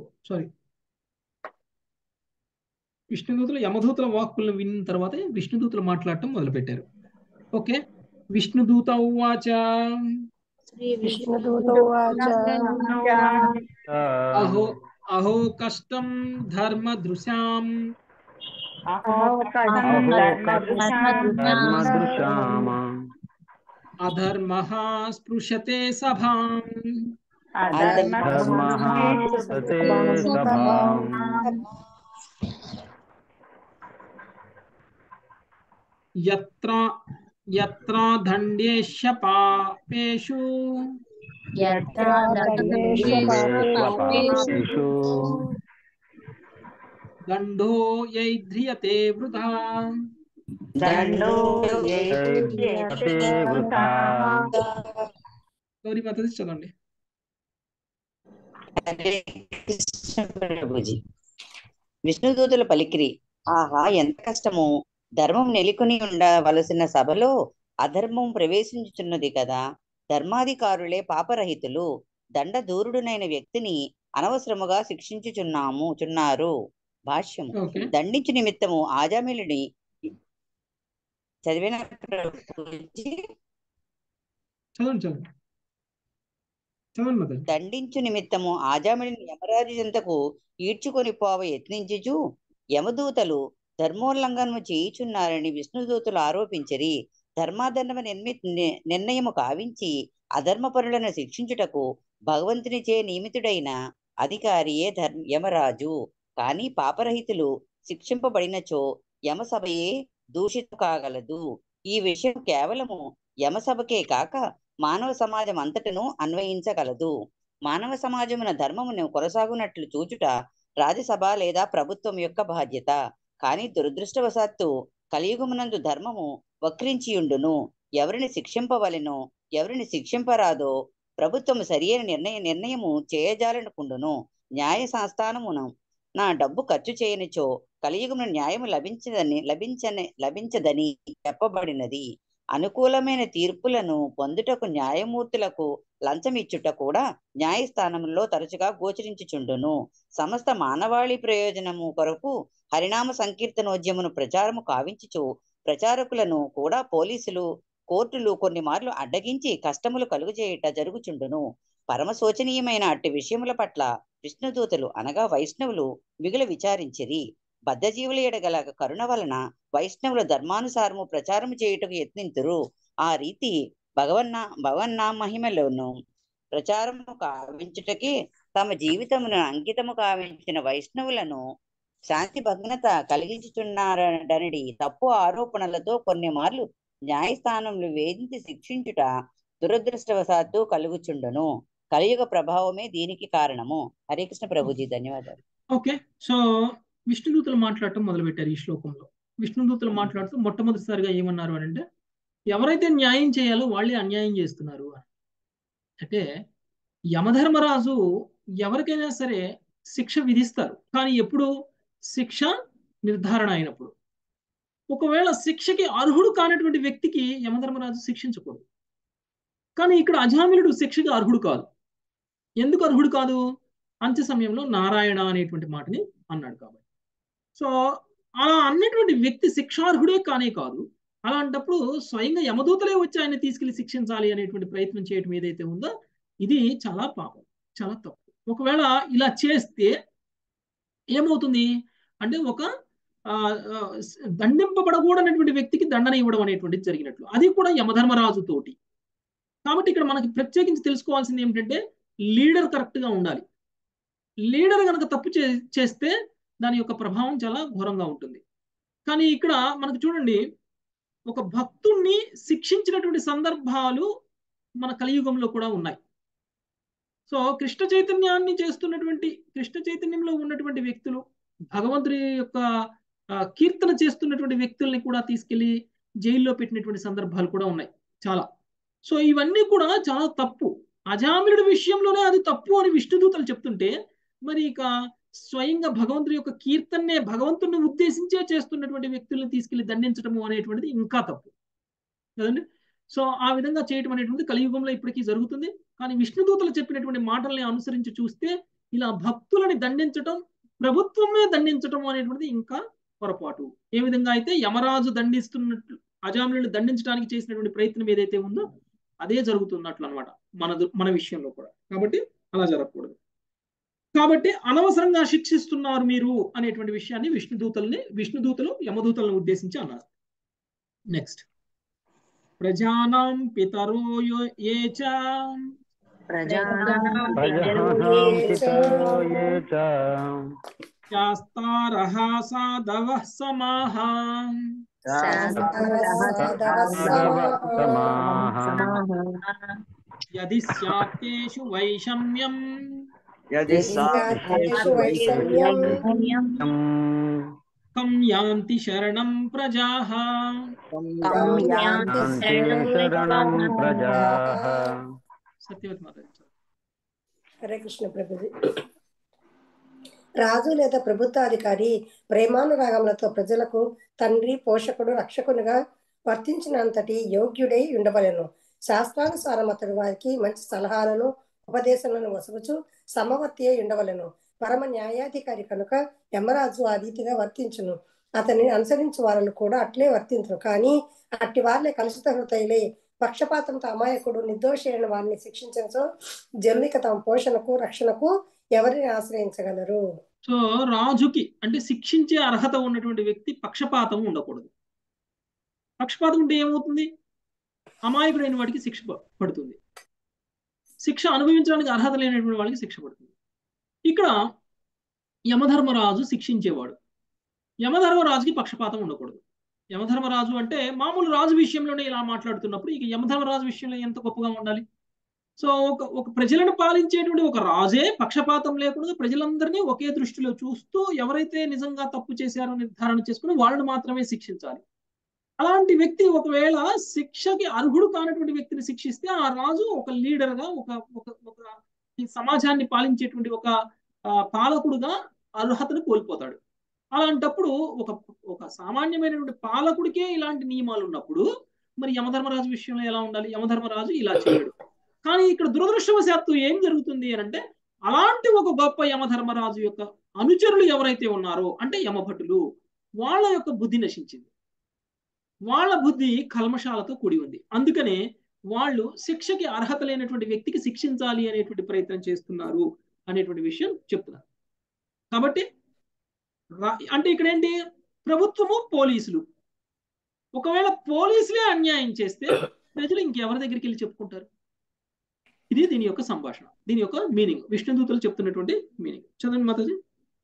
Speaker 1: విష్ణుదూతలు యమదూతల వాక్కులను విన్న తర్వాతే విష్ణుదూతలు మాట్లాడటం మొదలుపెట్టారు. ఓకే, విష్ణుదూత ఉవాచ అహో కష్టం ధర్మదృశాం అధర్మః స్పృశతే సభాం యత్ర దండేష్య పాపేషు దండో యైధ్రియతే వృథా. గౌరీ మాతాజీ చదవండి.
Speaker 13: విష్ణుదూతుల పలికిరి, ఆహా ఎంత కష్టము! ధర్మం నెలకొని ఉండవలసిన సభలో అధర్మం ప్రవేశించుచున్నది కదా. ధర్మాధికారులే పాపరహితులు. దండ దూరుడునైన వ్యక్తిని అనవసరముగా శిక్షించుచున్నారు. భాష్యము, దండించు నిమిత్తము ఆజామిలుని చదివిన
Speaker 1: చదవండి.
Speaker 13: దండించు నిమిత్తము ఆజామిడిని యమరాజు చెంతకు ఈడ్చుకొని పోవ యత్నించుచు యమదూతలు ధర్మోల్లంఘనము చేయుచున్నారని విష్ణుదూతలు ఆరోపించిరి. ధర్మాధర్మ నిర్ణయము కావించి అధర్మపరులను శిక్షించుటకు భగవంతునిచే నియమితుడైన అధికారియే యమరాజు. కానీ పాపరహితులు శిక్షింపబడినచో యమసభయే దూషిత కాగలదు. ఈ విషయం కేవలము యమసభకే కాక మానవ సమాజం అంతటను అన్వయించగలదు. మానవ సమాజమున ధర్మమును కొనసాగునట్లు చూచుట రాజ్యసభ లేదా ప్రభుత్వం యొక్క బాధ్యత. కానీ దురదృష్టవశాత్తు కలియుగమునందు ధర్మము వక్రించియుండును. ఎవరిని శిక్షింపవలెనో ఎవరిని శిక్షింపరాదో ప్రభుత్వము సరియైన నిర్ణయము చేయజాలనుకుండును. న్యాయ సంస్థానమును నా డబ్బు ఖర్చు చేయనిచో కలియుగమున న్యాయము లభించదని చెప్పబడినది. అనుకూలమైన తీర్పులను పొందుటకు న్యాయమూర్తులకు లంచమిచ్చుట కూడా న్యాయస్థానంలో తరచుగా గోచరించుచుండును. సమస్త మానవాళి ప్రయోజనము కొరకు హరినామ సంకీర్తనోద్యమును ప్రచారము కావించుచు ప్రచారకులను కూడా పోలీసులు కోర్టులు కొన్ని మార్లు అడ్డగించి కష్టములు కలుగజేయుట జరుగుచుండును. పరమ శోచనీయమైన అట్టి విషయముల పట్ల విష్ణుదూతలు అనగా వైష్ణవులు మిగులు విచారించిరి. బద్ధజీవుల ఎడగల కరుణ వలన వైష్ణవుల ధర్మానుసారము ప్రచారము చేయుటకు యత్నింతురు. ఆ రీతి భగవన్నా మహిమలోను ప్రచారము కావించుటకే తమ జీవితమును అంకితము కావించిన వైష్ణవులను శాంతి భగ్నత కలిగించుచున్నారనడి తప్పు ఆరోపణలతో కొన్ని మార్లు న్యాయస్థానంలో వేధించి శిక్షించుట దురదృష్టవశాత్తు కలుగుచుండును. కలియుగ ప్రభావమే దీనికి కారణము. హరే కృష్ణ ప్రభుజీ, ధన్యవాదాలు.
Speaker 1: ఓకే, సో విష్ణుదూతలు మాట్లాడటం మొదలుపెట్టారు ఈ శ్లోకంలో. విష్ణుదూతలు మాట్లాడుతూ మొట్టమొదటిసారిగా ఏమన్నారు అని అంటే, ఎవరైతే న్యాయం చేయాలో వాళ్ళే అన్యాయం చేస్తున్నారు అని. అంటే యమధర్మరాజు ఎవరికైనా సరే శిక్ష విధిస్తారు, కానీ ఎప్పుడు శిక్ష నిర్ధారణ అయినప్పుడు. ఒకవేళ శిక్షకి అర్హుడు కానటువంటి వ్యక్తికి యమధర్మరాజు శిక్షించకూడదు. కానీ ఇక్కడ అజామిలుడు శిక్షకి అర్హుడు కాదు. ఎందుకు అర్హుడు కాదు? అంత్య సమయంలో నారాయణ అనేటువంటి మాటని అన్నాడు కాబట్టి. సో అలా అన్నటువంటి వ్యక్తి శిక్షార్హుడే కానే కాదు. అలాంటప్పుడు స్వయంగా యమదూతలే వచ్చి ఆయన తీసుకెళ్లి శిక్షించాలి అనేటువంటి ప్రయత్నం చేయటం ఏదైతే ఉందో ఇది చాలా పాపం, చాలా తప్పు. ఒకవేళ ఇలా చేస్తే ఏమవుతుంది అంటే ఒక దండింపబడకూడనటువంటి వ్యక్తికి దండన ఇవ్వడం అనేటువంటిది జరిగినట్లు. అది కూడా యమధర్మరాజు తోటి. కాబట్టి ఇక్కడ మనకి ప్రత్యేకించి తెలుసుకోవాల్సింది ఏమిటంటే లీడర్ కరెక్ట్ గా ఉండాలి. లీడర్ కనుక తప్పు చేస్తే దాని యొక్క ప్రభావం చాలా ఘోరంగా ఉంటుంది. కానీ ఇక్కడ మనకు చూడండి, ఒక భక్తుణ్ణి శిక్షించినటువంటి సందర్భాలు మన కలియుగంలో కూడా ఉన్నాయి. సో కృష్ణ చైతన్యంలో ఉన్నటువంటి వ్యక్తులు, భగవంతుడి యొక్క కీర్తన చేస్తున్నటువంటి వ్యక్తుల్ని కూడా తీసుకెళ్లి జైల్లో పెట్టినటువంటి సందర్భాలు కూడా ఉన్నాయి చాలా. సో ఇవన్నీ కూడా చాలా తప్పు. అజామిలుడి విషయంలోనే అది తప్పు అని విష్ణుదూతలు చెప్తుంటే, మరి ఇక స్వయంగా భగవంతుడి యొక్క కీర్తన్నే భగవంతుడిని ఉద్దేశించే చేస్తున్నటువంటి వ్యక్తుల్ని తీసుకెళ్లి దండించడము అనేటువంటిది ఇంకా తప్పు కదండి. సో ఆ విధంగా చేయటం అనేటువంటిది కలియుగంలో ఇప్పటికీ జరుగుతుంది. కానీ విష్ణుదూతలు చెప్పినటువంటి మాటల్ని అనుసరించి చూస్తే ఇలా భక్తులని దండించటం, ప్రభుత్వమే దండించటం అనేటువంటిది ఇంకా పొరపాటు. ఏ విధంగా అయితే యమరాజు దండిస్తున్నట్లు అజామిలుని దండించడానికి చేసినటువంటి ప్రయత్నం ఏదైతే ఉందో అదే జరుగుతున్నట్లు అనమాట మన విషయంలో కూడా. కాబట్టి అలా జరగకూడదు. కాబట్టి అనవసరంగా శిక్షిస్తున్నారు మీరు అనేటువంటి విషయాన్ని విష్ణుదూతలు యమదూతలను ఉద్దేశించి అన్నారు. నెక్స్ట్, ప్రజానాం పితరో ఏ చ శాస్తారః సాధవః సమాః యది స్యాత్తేషు వైషమ్యం కం యాంతి శరణం ప్రజాః. సత్యవతి మాత.
Speaker 14: హరే కృష్ణ ప్రభుజీ. రాజు లేదా ప్రభుత్వాధికారి ప్రేమానురాగములతో ప్రజలకు తండ్రి, పోషకుడు, రక్షకునిగా వర్తించినంతటి యోగ్యుడై ఉండవలెను. శాస్త్రానుసారం అతడు వారికి మంచి సలహాలను, ఉపదేశాలను వసగుచు సమవర్తి అయి ఉండవలెను. పరమ న్యాయాధికారి కనుక యమరాజు ఆ రీతిగా వర్తించును. అతన్ని అనుసరించు వారు కూడా అట్లే వర్తించరు. కానీ అట్టి వారిలే కలుషిత హృదయులై పక్షపాతంతో అమాయకుడు నిర్దోషి అయిన వారిని శిక్షించడంతో జనులిక తమ పోషణకు రక్షణకు ఎవరిని ఆశ్రయించగలరు?
Speaker 1: సో రాజుకి అంటే శిక్షించే అర్హత ఉన్నటువంటి వ్యక్తి పక్షపాతం ఉండకూడదు. పక్షపాతం ఉంటే ఏమవుతుంది? అమాయకుడైన వాడికి శిక్ష పడుతుంది, శిక్ష అనుభవించడానికి అర్హత లేనటువంటి వాళ్ళకి శిక్ష పడుతుంది. ఇక్కడ యమధర్మరాజు శిక్షించేవాడు. యమధర్మరాజుకి పక్షపాతం ఉండకూడదు. యమధర్మరాజు అంటే మామూలు రాజు విషయంలోనే ఇలా మాట్లాడుతున్నప్పుడు ఇక యమధర్మరాజు విషయంలో ఎంత గొప్పగా ఉండాలి? సో ఒక ప్రజలను పాలించేటువంటి ఒక రాజే పక్షపాతం లేకుండా ప్రజలందరినీ ఒకే దృష్టిలో చూస్తూ ఎవరైతే నిజంగా తప్పు చేశారో నిర్ధారణ చేసుకుని వాళ్ళని మాత్రమే శిక్షించాలి. అలాంటి వ్యక్తి ఒకవేళ శిక్షకి అర్హుడు కానటువంటి వ్యక్తిని శిక్షిస్తే ఆ రాజు ఒక లీడర్ గా ఒక ఈ సమాజాన్ని పాలించేటువంటి ఒక పాలకుడుగా అర్హతను కోల్పోతాడు. అలాంటప్పుడు ఒక సామాన్యమైనటువంటి పాలకుడికే ఇలాంటి నియమాలు ఉన్నప్పుడు మరి యమధర్మరాజు విషయంలో ఎలా ఉండాలి? యమధర్మరాజు ఇలా చేయడు. కానీ ఇక్కడ దురదృష్టవశాత్తు ఏం జరుగుతుంది అని అంటే అలాంటి ఒక గొప్ప యమధర్మరాజు యొక్క అనుచరులు ఎవరైతే ఉన్నారో అంటే యమభటులు, వాళ్ళ యొక్క బుద్ధి నశించింది. వాళ్ళ బుద్ధి కల్మషాలతో కూడి ఉంది. అందుకనే వాళ్ళు శిక్షకి అర్హత లేనటువంటి వ్యక్తికి శిక్షించాలి అనేటువంటి ప్రయత్నం చేస్తున్నారు అనేటువంటి విషయం చెప్తున్నారు. కాబట్టి అంటే ఇక్కడ ఏంటి? ప్రభుత్వము పోలీసులు, ఒకవేళ పోలీసులే అన్యాయం చేస్తే ప్రజలు ఇంకెవరి దగ్గరికి వెళ్ళి చెప్పుకుంటారు? ఇది దీని యొక్క సంభాషణ, దీని యొక్క మీనింగ్, విష్ణుదూతలు చెప్తున్నటువంటి మీనింగ్. చదవండి మాతాజీ.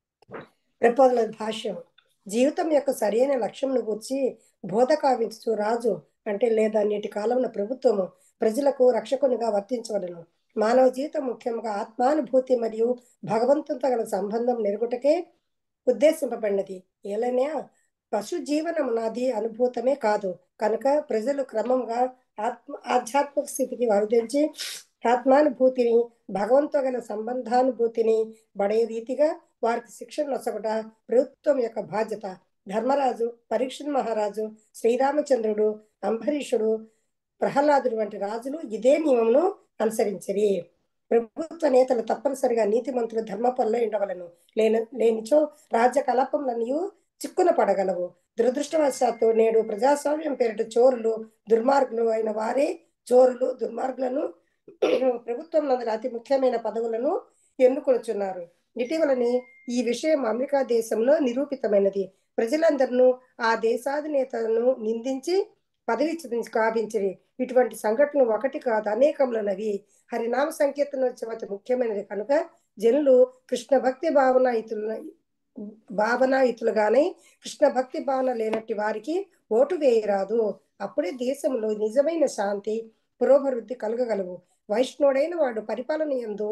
Speaker 14: ప్రపోజల భాష్యం. జీవితం యొక్క సరైన లక్ష్యంను గూర్చి బోధ కావించు రాజు అంటే లేదా నేటి కాలంలో ప్రభుత్వము ప్రజలకు రక్షకునిగా వర్తించవలను. మానవ జీవితం ముఖ్యంగా ఆత్మానుభూతి మరియు భగవంతునితో గల సంబంధం నెరుగుటకే ఉద్దేశింపబడినది. ఏలైనా పశు జీవనం నాది అనుభూతమే కాదు కనుక ప్రజలు క్రమంగా ఆధ్యాత్మిక స్థితికి వరుదించి ఆత్మానుభూతిని భగవంతుతో గల సంబంధానుభూతిని బడే రీతిగా వారికి శిక్షణ నొసగట ప్రభుత్వం యొక్క బాధ్యత. ధర్మరాజు, పరీక్షణ్ మహారాజు, శ్రీరామచంద్రుడు, అంబరీషుడు, ప్రహ్లాదుడు వంటి రాజులు ఇదే నియమమును అనుసరించిరి. ప్రభుత్వ నేతలు తప్పనిసరిగా నీతిమంతులు ధర్మపరులు ఉండవలను. లేనిచో రాజ్య కలాపములన్నీ చిక్కున పడగలవు. దురదృష్టవశాత్తు నేడు ప్రజాస్వామ్యం పేరిట చోరులు, దుర్మార్గులు అయిన వారే చోరులు, దుర్మార్గులను ప్రభుత్వం నందు అతి ముఖ్యమైన పదవులను ఎన్నుకొనుచున్నారు. ఇటీవలని ఈ విషయం అమెరికా దేశంలో నిరూపితమైనది. ప్రజలందరూ ఆ దేశాధినేతలను నిందించి పదవి కావించిరి. ఇటువంటి సంఘటనలు ఒకటి కాదు, అనేకములనవి. హరినామ సంకీర్తన అతి ముఖ్యమైనది కనుక జనులు కృష్ణ భక్తి భావనాయుతులుగానే కృష్ణ భక్తి భావన లేనట్టి వారికి ఓటు వేయరాదు. అప్పుడే దేశంలో నిజమైన శాంతి పురోభివృద్ధి కలగగలవు. వైష్ణవుడైన వాడు పరిపాలన యందు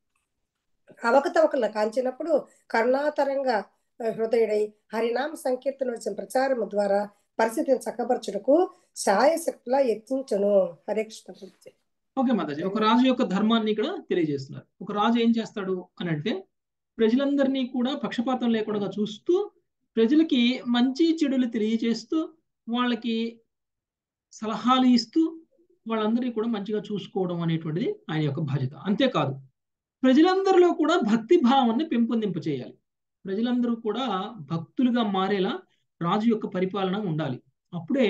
Speaker 14: అవకతవకలను కాంచినప్పుడు కరుణాతరంగా హృదయుడై హరినామ సంకీర్తన వచ్చిన ప్రచారం ద్వారా పరిస్థితిని చక్కపరచుటకు సాయశక్తులా యత్నించును. హరే కృష్ణ.
Speaker 1: ఓకే మాతాజీ, ఒక రాజు యొక్క ధర్మాన్ని ఇక్కడ తెలియజేస్తున్నారు. ఒక రాజు ఏం చేస్తాడు అని అంటే ప్రజలందరినీ కూడా పక్షపాతం లేకుండా చూస్తూ ప్రజలకి మంచి చెడులు తెలియజేస్తూ వాళ్ళకి సలహాలు ఇస్తూ వాళ్ళందరినీ కూడా మంచిగా చూసుకోవడం అనేటువంటిది ఆయన యొక్క బాధ్యత. అంతేకాదు ప్రజలందరిలో కూడా భక్తి భావాన్ని పెంపొందింప చేయాలి. ప్రజలందరూ కూడా భక్తులుగా మారేలా రాజు యొక్క పరిపాలన ఉండాలి. అప్పుడే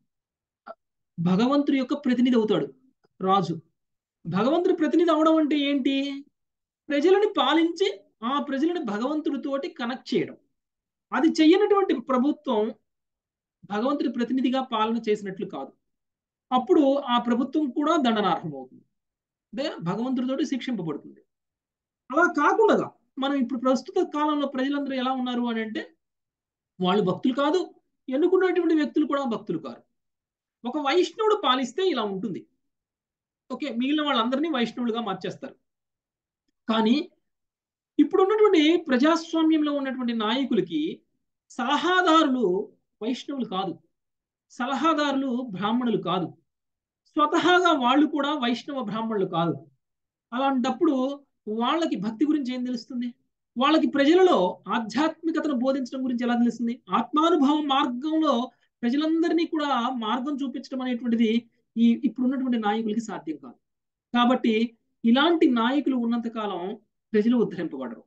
Speaker 1: భగవంతుడి యొక్క ప్రతినిధి అవుతాడు రాజు. భగవంతుడి ప్రతినిధి అవడం అంటే ఏంటి? ప్రజలని పాలించి ఆ ప్రజలని భగవంతుడితోటి కనెక్ట్ చేయడం. అది చెయ్యనటువంటి ప్రభుత్వం భగవంతుడి ప్రతినిధిగా పాలన చేసినట్లు కాదు. అప్పుడు ఆ ప్రభుత్వం కూడా దండనార్హం అవుతుంది, అంటే భగవంతుడితోటి శిక్షింపబడుతుంది. అలా కాకుండా మనం ఇప్పుడు ప్రస్తుత కాలంలో ప్రజలందరూ ఎలా ఉన్నారు అని అంటే వాళ్ళు భక్తులు కాదు, ఎన్నుకున్నటువంటి వ్యక్తులు కూడా భక్తులు కాదు. ఒక వైష్ణవుడు పాలిస్తే ఇలా ఉంటుంది, ఓకే, మిగిలిన వాళ్ళందరినీ వైష్ణవులుగా మార్చేస్తారు. కానీ ఇప్పుడు ఉన్నటువంటి ప్రజాస్వామ్యంలో ఉన్నటువంటి నాయకులకి సలహాదారులు వైష్ణవులు కాదు, సలహాదారులు బ్రాహ్మణులు కాదు, స్వతహాగా వాళ్ళు కూడా వైష్ణవ బ్రాహ్మణులు కాదు. అలాంటప్పుడు వాళ్ళకి భక్తి గురించి ఏం తెలుస్తుంది? వాళ్ళకి ప్రజలలో ఆధ్యాత్మికతను బోధించడం గురించి ఎలా తెలుస్తుంది? ఆత్మానుభవ మార్గంలో ప్రజలందరినీ కూడా మార్గం చూపించడం అనేటువంటిది ఇప్పుడు ఉన్నటువంటి నాయకులకి సాధ్యం కాదు. కాబట్టి ఇలాంటి నాయకులు ఉన్నంత కాలం ప్రజలు ఉద్ధరింపబడరు.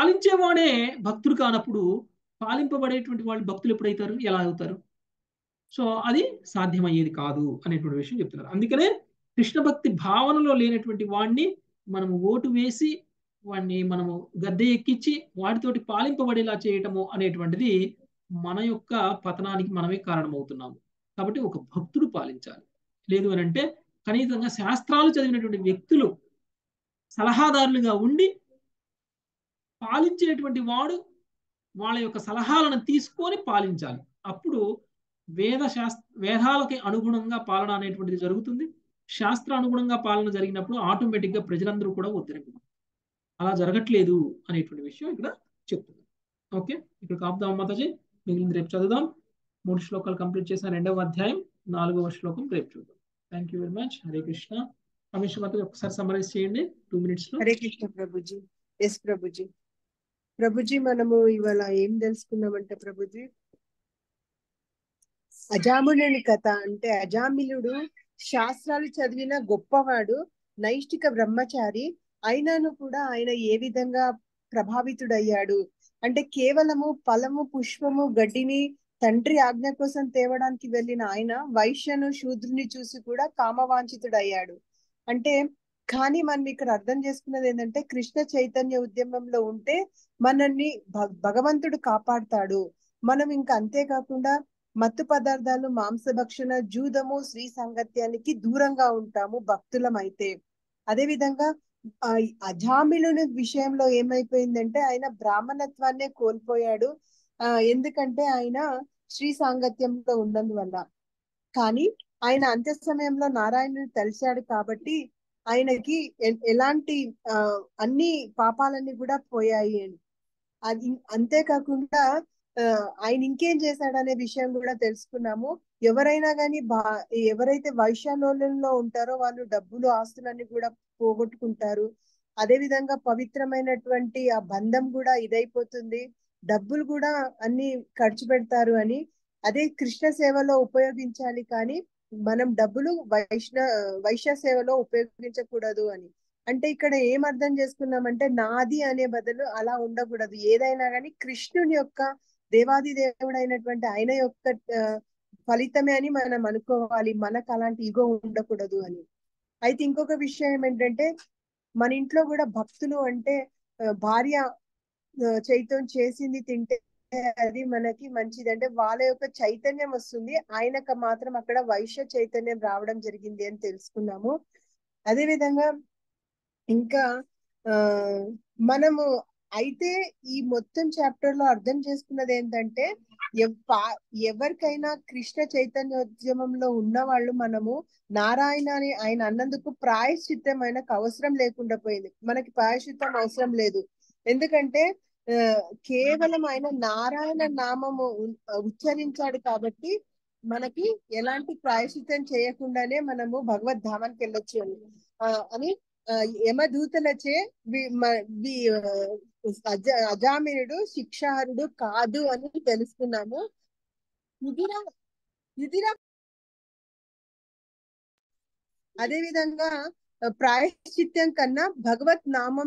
Speaker 1: పాలించేవాడే భక్తుడు కానప్పుడు పాలింపబడేటువంటి వాళ్ళు భక్తులు ఎప్పుడైతారు? ఎలా అవుతారు? సో అది సాధ్యమయ్యేది కాదు అనేటువంటి విషయం చెప్తున్నారు. అందుకనే కృష్ణ భక్తి భావనలో లేనటువంటి వాడిని మనము ఓటు వేసి వాడిని మనము గద్దె ఎక్కించి వాటితోటి పాలింపబడేలా చేయటము అనేటువంటిది మన యొక్క పతనానికి మనమే కారణమవుతున్నాము. కాబట్టి ఒక భక్తుడు పాలించాలి. లేదు అని అంటే కనీసంగా శాస్త్రాలు చదివినటువంటి వ్యక్తులు సలహాదారులుగా ఉండి పాలించేటువంటి వాడు వాళ్ళ యొక్క సలహాలను తీసుకొని పాలించాలి. అప్పుడు వేదాలకి అనుగుణంగా పాలన అనేటువంటిది జరుగుతుంది. శాస్త్ర అనుగుణంగా పాలన జరిగినప్పుడు ఆటోమేటిక్గా ప్రజలందరూ కూడా ఉద్ధరించారు. అలా జరగట్లేదు అనేటువంటి విషయం ఇక్కడ చెప్తుంది. ఓకే, ఇక్కడ కాపుదాం మాతాజీ, మిగిలింది రేపు చదువుదాం. 3 శ్లోకాలు కంప్లీట్ చేసిన 2వ అధ్యాయం 4వ శ్లోకం రేపు చూద్దాం. Thank you very much. Hare Krishna. Ramesh మాతాజీ ఒకసారి సమరైజ్ చేయండి 2 minutes లో.
Speaker 4: హరే కృష్ణ ప్రభుజీ. ఎస్ ప్రభుజీ. ప్రభుజీ మనము ఇవాళ ఏం తెలుసుకున్నామంటే ప్రభుజీ, అజామునుని కథ అంటే అజామిలుడు శాస్త్రాలు చదివిన గొప్పవాడు, నైష్టిక బ్రహ్మచారి అయినాను కూడా ఆయన ఏ విధంగా ప్రభావితుడయ్యాడు అంటే కేవలము ఫలము పుష్పము గడ్డిని తండ్రి ఆజ్ఞ కోసం తేవడానికి వెళ్ళిన ఆయన వైశ్యను శూద్రుని చూసి కూడా కామవాంఛితుడయ్యాడు. అంటే కానీ మనం ఇక్కడ అర్థం చేసుకున్నది ఏంటంటే కృష్ణ చైతన్య ఉద్యమంలో ఉంటే మనల్ని భగవంతుడు కాపాడుతాడు. మనం ఇంకా అంతేకాకుండా మత్తు పదార్థాలు, మాంసభక్షణ, జూదము, స్త్రీ సాంగత్యానికి దూరంగా ఉంటాము భక్తులం అయితే. అదే విధంగా అజామిలుని విషయంలో ఏమైపోయిందంటే ఆయన బ్రాహ్మణత్వాన్నే కోల్పోయాడు. ఎందుకంటే ఆయన స్త్రీ సాంగత్యంలో ఉన్నందువల్ల. కానీ ఆయన అంత్య సమయంలో నారాయణుని తలిచాడు కాబట్టి ఆయనకి ఎలాంటి అన్ని పాపాలన్నీ కూడా పోయాయి అని. అది అంతేకాకుండా ఆయన ఇంకేం చేశాడనే విషయం కూడా తెలుసుకున్నాము. ఎవరైనా కానీ ఎవరైతే వైశాల్యంలో ఉంటారో వాళ్ళు డబ్బులు ఆస్తులన్నీ కూడా పోగొట్టుకుంటారు. అదే విధంగా పవిత్రమైనటువంటి ఆ బంధం కూడా ఇదైపోతుంది, డబ్బులు కూడా అన్ని ఖర్చు పెడతారు అని. అదే కృష్ణ సేవలో ఉపయోగించాలి కానీ మనం డబ్బులు వైశ్య సేవలో ఉపయోగించకూడదు అని. అంటే ఇక్కడ ఏం అర్థం చేసుకున్నామంటే నాది అనే బదులు అలా ఉండకూడదు. ఏదైనా కానీ కృష్ణుని యొక్క దేవాది దేవుడైనటువంటి ఆయన యొక్క ఫలితమే అని మనం అనుకోవాలి. మనకు అలాంటి ఈగో ఉండకూడదు అని. అయితే ఇంకొక విషయం ఏంటంటే మన ఇంట్లో కూడా భక్తులు అంటే భార్య చైతన్యం చేసింది తింటే అది మనకి మంచిది, అంటే వాళ్ళ యొక్క చైతన్యం వస్తుంది. ఆయనకు మాత్రం అక్కడ వైశ్య చైతన్యం రావడం జరిగింది అని తెలుసుకున్నాము. అదే విధంగా ఇంకా మనము అయితే ఈ మొత్తం చాప్టర్ లో అర్థం చేసుకున్నది ఏంటంటే ఎవరికైనా కృష్ణ చైతన్యోద్యమంలో ఉన్న వాళ్ళు మనము నారాయణ అని ఆయన అన్నందుకు ప్రాయశ్చిత్తం ఆయనకు అవసరం లేకుండా పోయింది. మనకి ప్రాయశ్చిత్తం అవసరం లేదు. ఎందుకంటే కేవలం ఆయన నారాయణ నామము ఉచ్చరించాడు కాబట్టి మనకి ఎలాంటి ప్రాయశ్చిత్తం చేయకుండానే మనము భగవద్ధామానికి వెళ్ళొచ్చు అని యమదూతలచే అజామినుడు శిక్షార్హుడు కాదు అని తెలుసుకున్నాము. అదే విధంగా ప్రాయశ్చిత్యం కన్నా భగవత్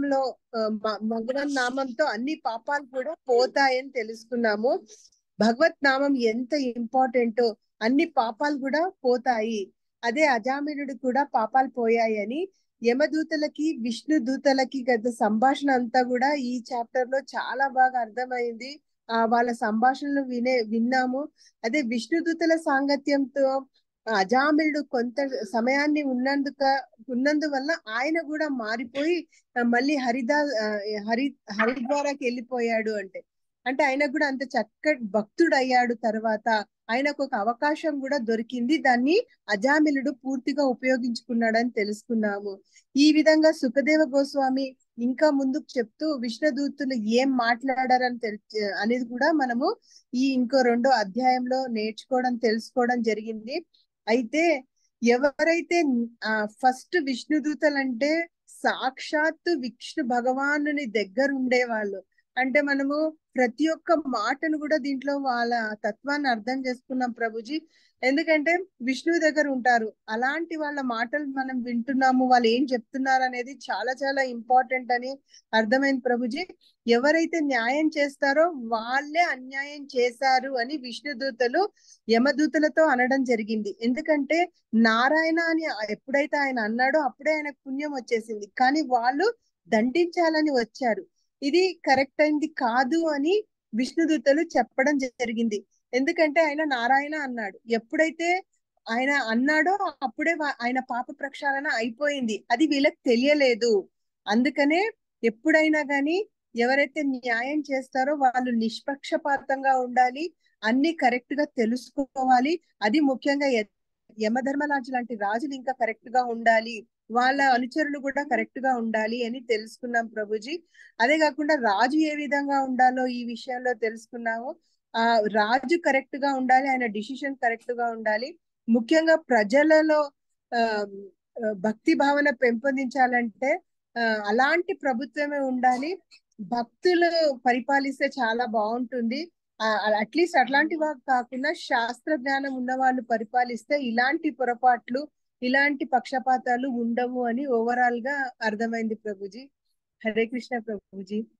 Speaker 4: నామంతో అన్ని పాపాలు కూడా పోతాయని తెలుసుకున్నాము. భగవత్ నామం ఎంత ఇంపార్టెంటో అన్ని పాపాలు కూడా పోతాయి. అదే అజామినుడు కూడా పాపాలు పోయాయి అని యమదూతలకి విష్ణు దూతలకి గత సంభాషణ అంతా కూడా ఈ చాప్టర్ లో చాలా బాగా అర్థమైంది. వాళ్ళ సంభాషణలు విన్నాము. అదే విష్ణు దూతల సాంగత్యంతో అజామిలుడు కొంత సమయాన్ని ఉన్నందువల్ల ఆయన కూడా మారిపోయి మళ్ళీ హరిద్వారాకి వెళ్ళిపోయాడు. అంటే ఆయన కూడా అంత చక్కటి భక్తుడు అయ్యాడు. తర్వాత ఆయనకు ఒక అవకాశం కూడా దొరికింది, దాన్ని అజామిలుడు పూర్తిగా ఉపయోగించుకున్నాడని తెలుసుకున్నాము. ఈ విధంగా సుఖదేవ గోస్వామి ఇంకా ముందుకు చెప్తూ విష్ణుదూతులు ఏం మాట్లాడారని అనేది కూడా మనము ఈ ఇంకో 2వ అధ్యాయంలో తెలుసుకోవడం జరిగింది. అయితే ఎవరైతే ఫస్ట్ విష్ణుదూతలు అంటే సాక్షాత్తు విష్ణు భగవానుని దగ్గర ఉండేవాళ్ళు, అంటే మనము ప్రతి ఒక్క మాటను కూడా దీంట్లో వాళ్ళ తత్వాన్ని అర్థం చేసుకున్నాం ప్రభుజీ. ఎందుకంటే విష్ణువు దగ్గర ఉంటారు, అలాంటి వాళ్ళ మాటలు మనం వింటున్నాము, వాళ్ళు ఏం చెప్తున్నారు అనేది చాలా చాలా ఇంపార్టెంట్ అని అర్థమైంది ప్రభుజీ. ఎవరైతే న్యాయం చేస్తారో వాళ్ళే అన్యాయం చేశారు అని విష్ణుదూతలు యమదూతలతో అనడం జరిగింది. ఎందుకంటే నారాయణ అని ఎప్పుడైతే ఆయన అన్నాడో అప్పుడే ఆయనకు పుణ్యం వచ్చేసింది, కానీ వాళ్ళు దండించాలని వచ్చారు. ఇది కరెక్ట్ అయింది కాదు అని విష్ణుదూతలు చెప్పడం జరిగింది. ఎందుకంటే ఆయన నారాయణ అన్నాడు, ఎప్పుడైతే ఆయన అన్నాడో అప్పుడే ఆయన పాప ప్రక్షాళన అయిపోయింది, అది వీళ్ళకి తెలియలేదు. అందుకనే ఎప్పుడైనా గాని ఎవరైతే న్యాయం చేస్తారో వాళ్ళు నిష్పక్షపాతంగా ఉండాలి, అన్ని కరెక్ట్ గా తెలుసుకోవాలి. అది ముఖ్యంగా యమధర్మరాజు లాంటి రాజులు ఇంకా కరెక్ట్ గా ఉండాలి, వాళ్ళ అనుచరులు కూడా కరెక్ట్ గా ఉండాలి అని తెలుసుకున్నాం ప్రభుజీ. అదే కాకుండా రాజు ఏ విధంగా ఉండాలో ఈ విషయంలో తెలుసుకున్నాము. ఆ రాజు కరెక్ట్ గా ఉండాలి, ఆయన డిసిషన్ కరెక్ట్ గా ఉండాలి. ముఖ్యంగా ప్రజలలో భక్తి భావన పెంపొందించాలంటే అలాంటి ప్రభుత్వమే ఉండాలి. భక్తులు పరిపాలిస్తే చాలా బాగుంటుంది. అట్లీస్ట్ అట్లాంటి వాళ్ళు కాకుండా శాస్త్ర జ్ఞానం ఉన్న వాళ్ళు పరిపాలిస్తే ఇలాంటి పొరపాట్లు ఇలాంటి పక్షపాతాలు ఉండవు అని ఓవరాల్ గా అర్థమైంది ప్రభుజీ. హరే కృష్ణ ప్రభుజీ.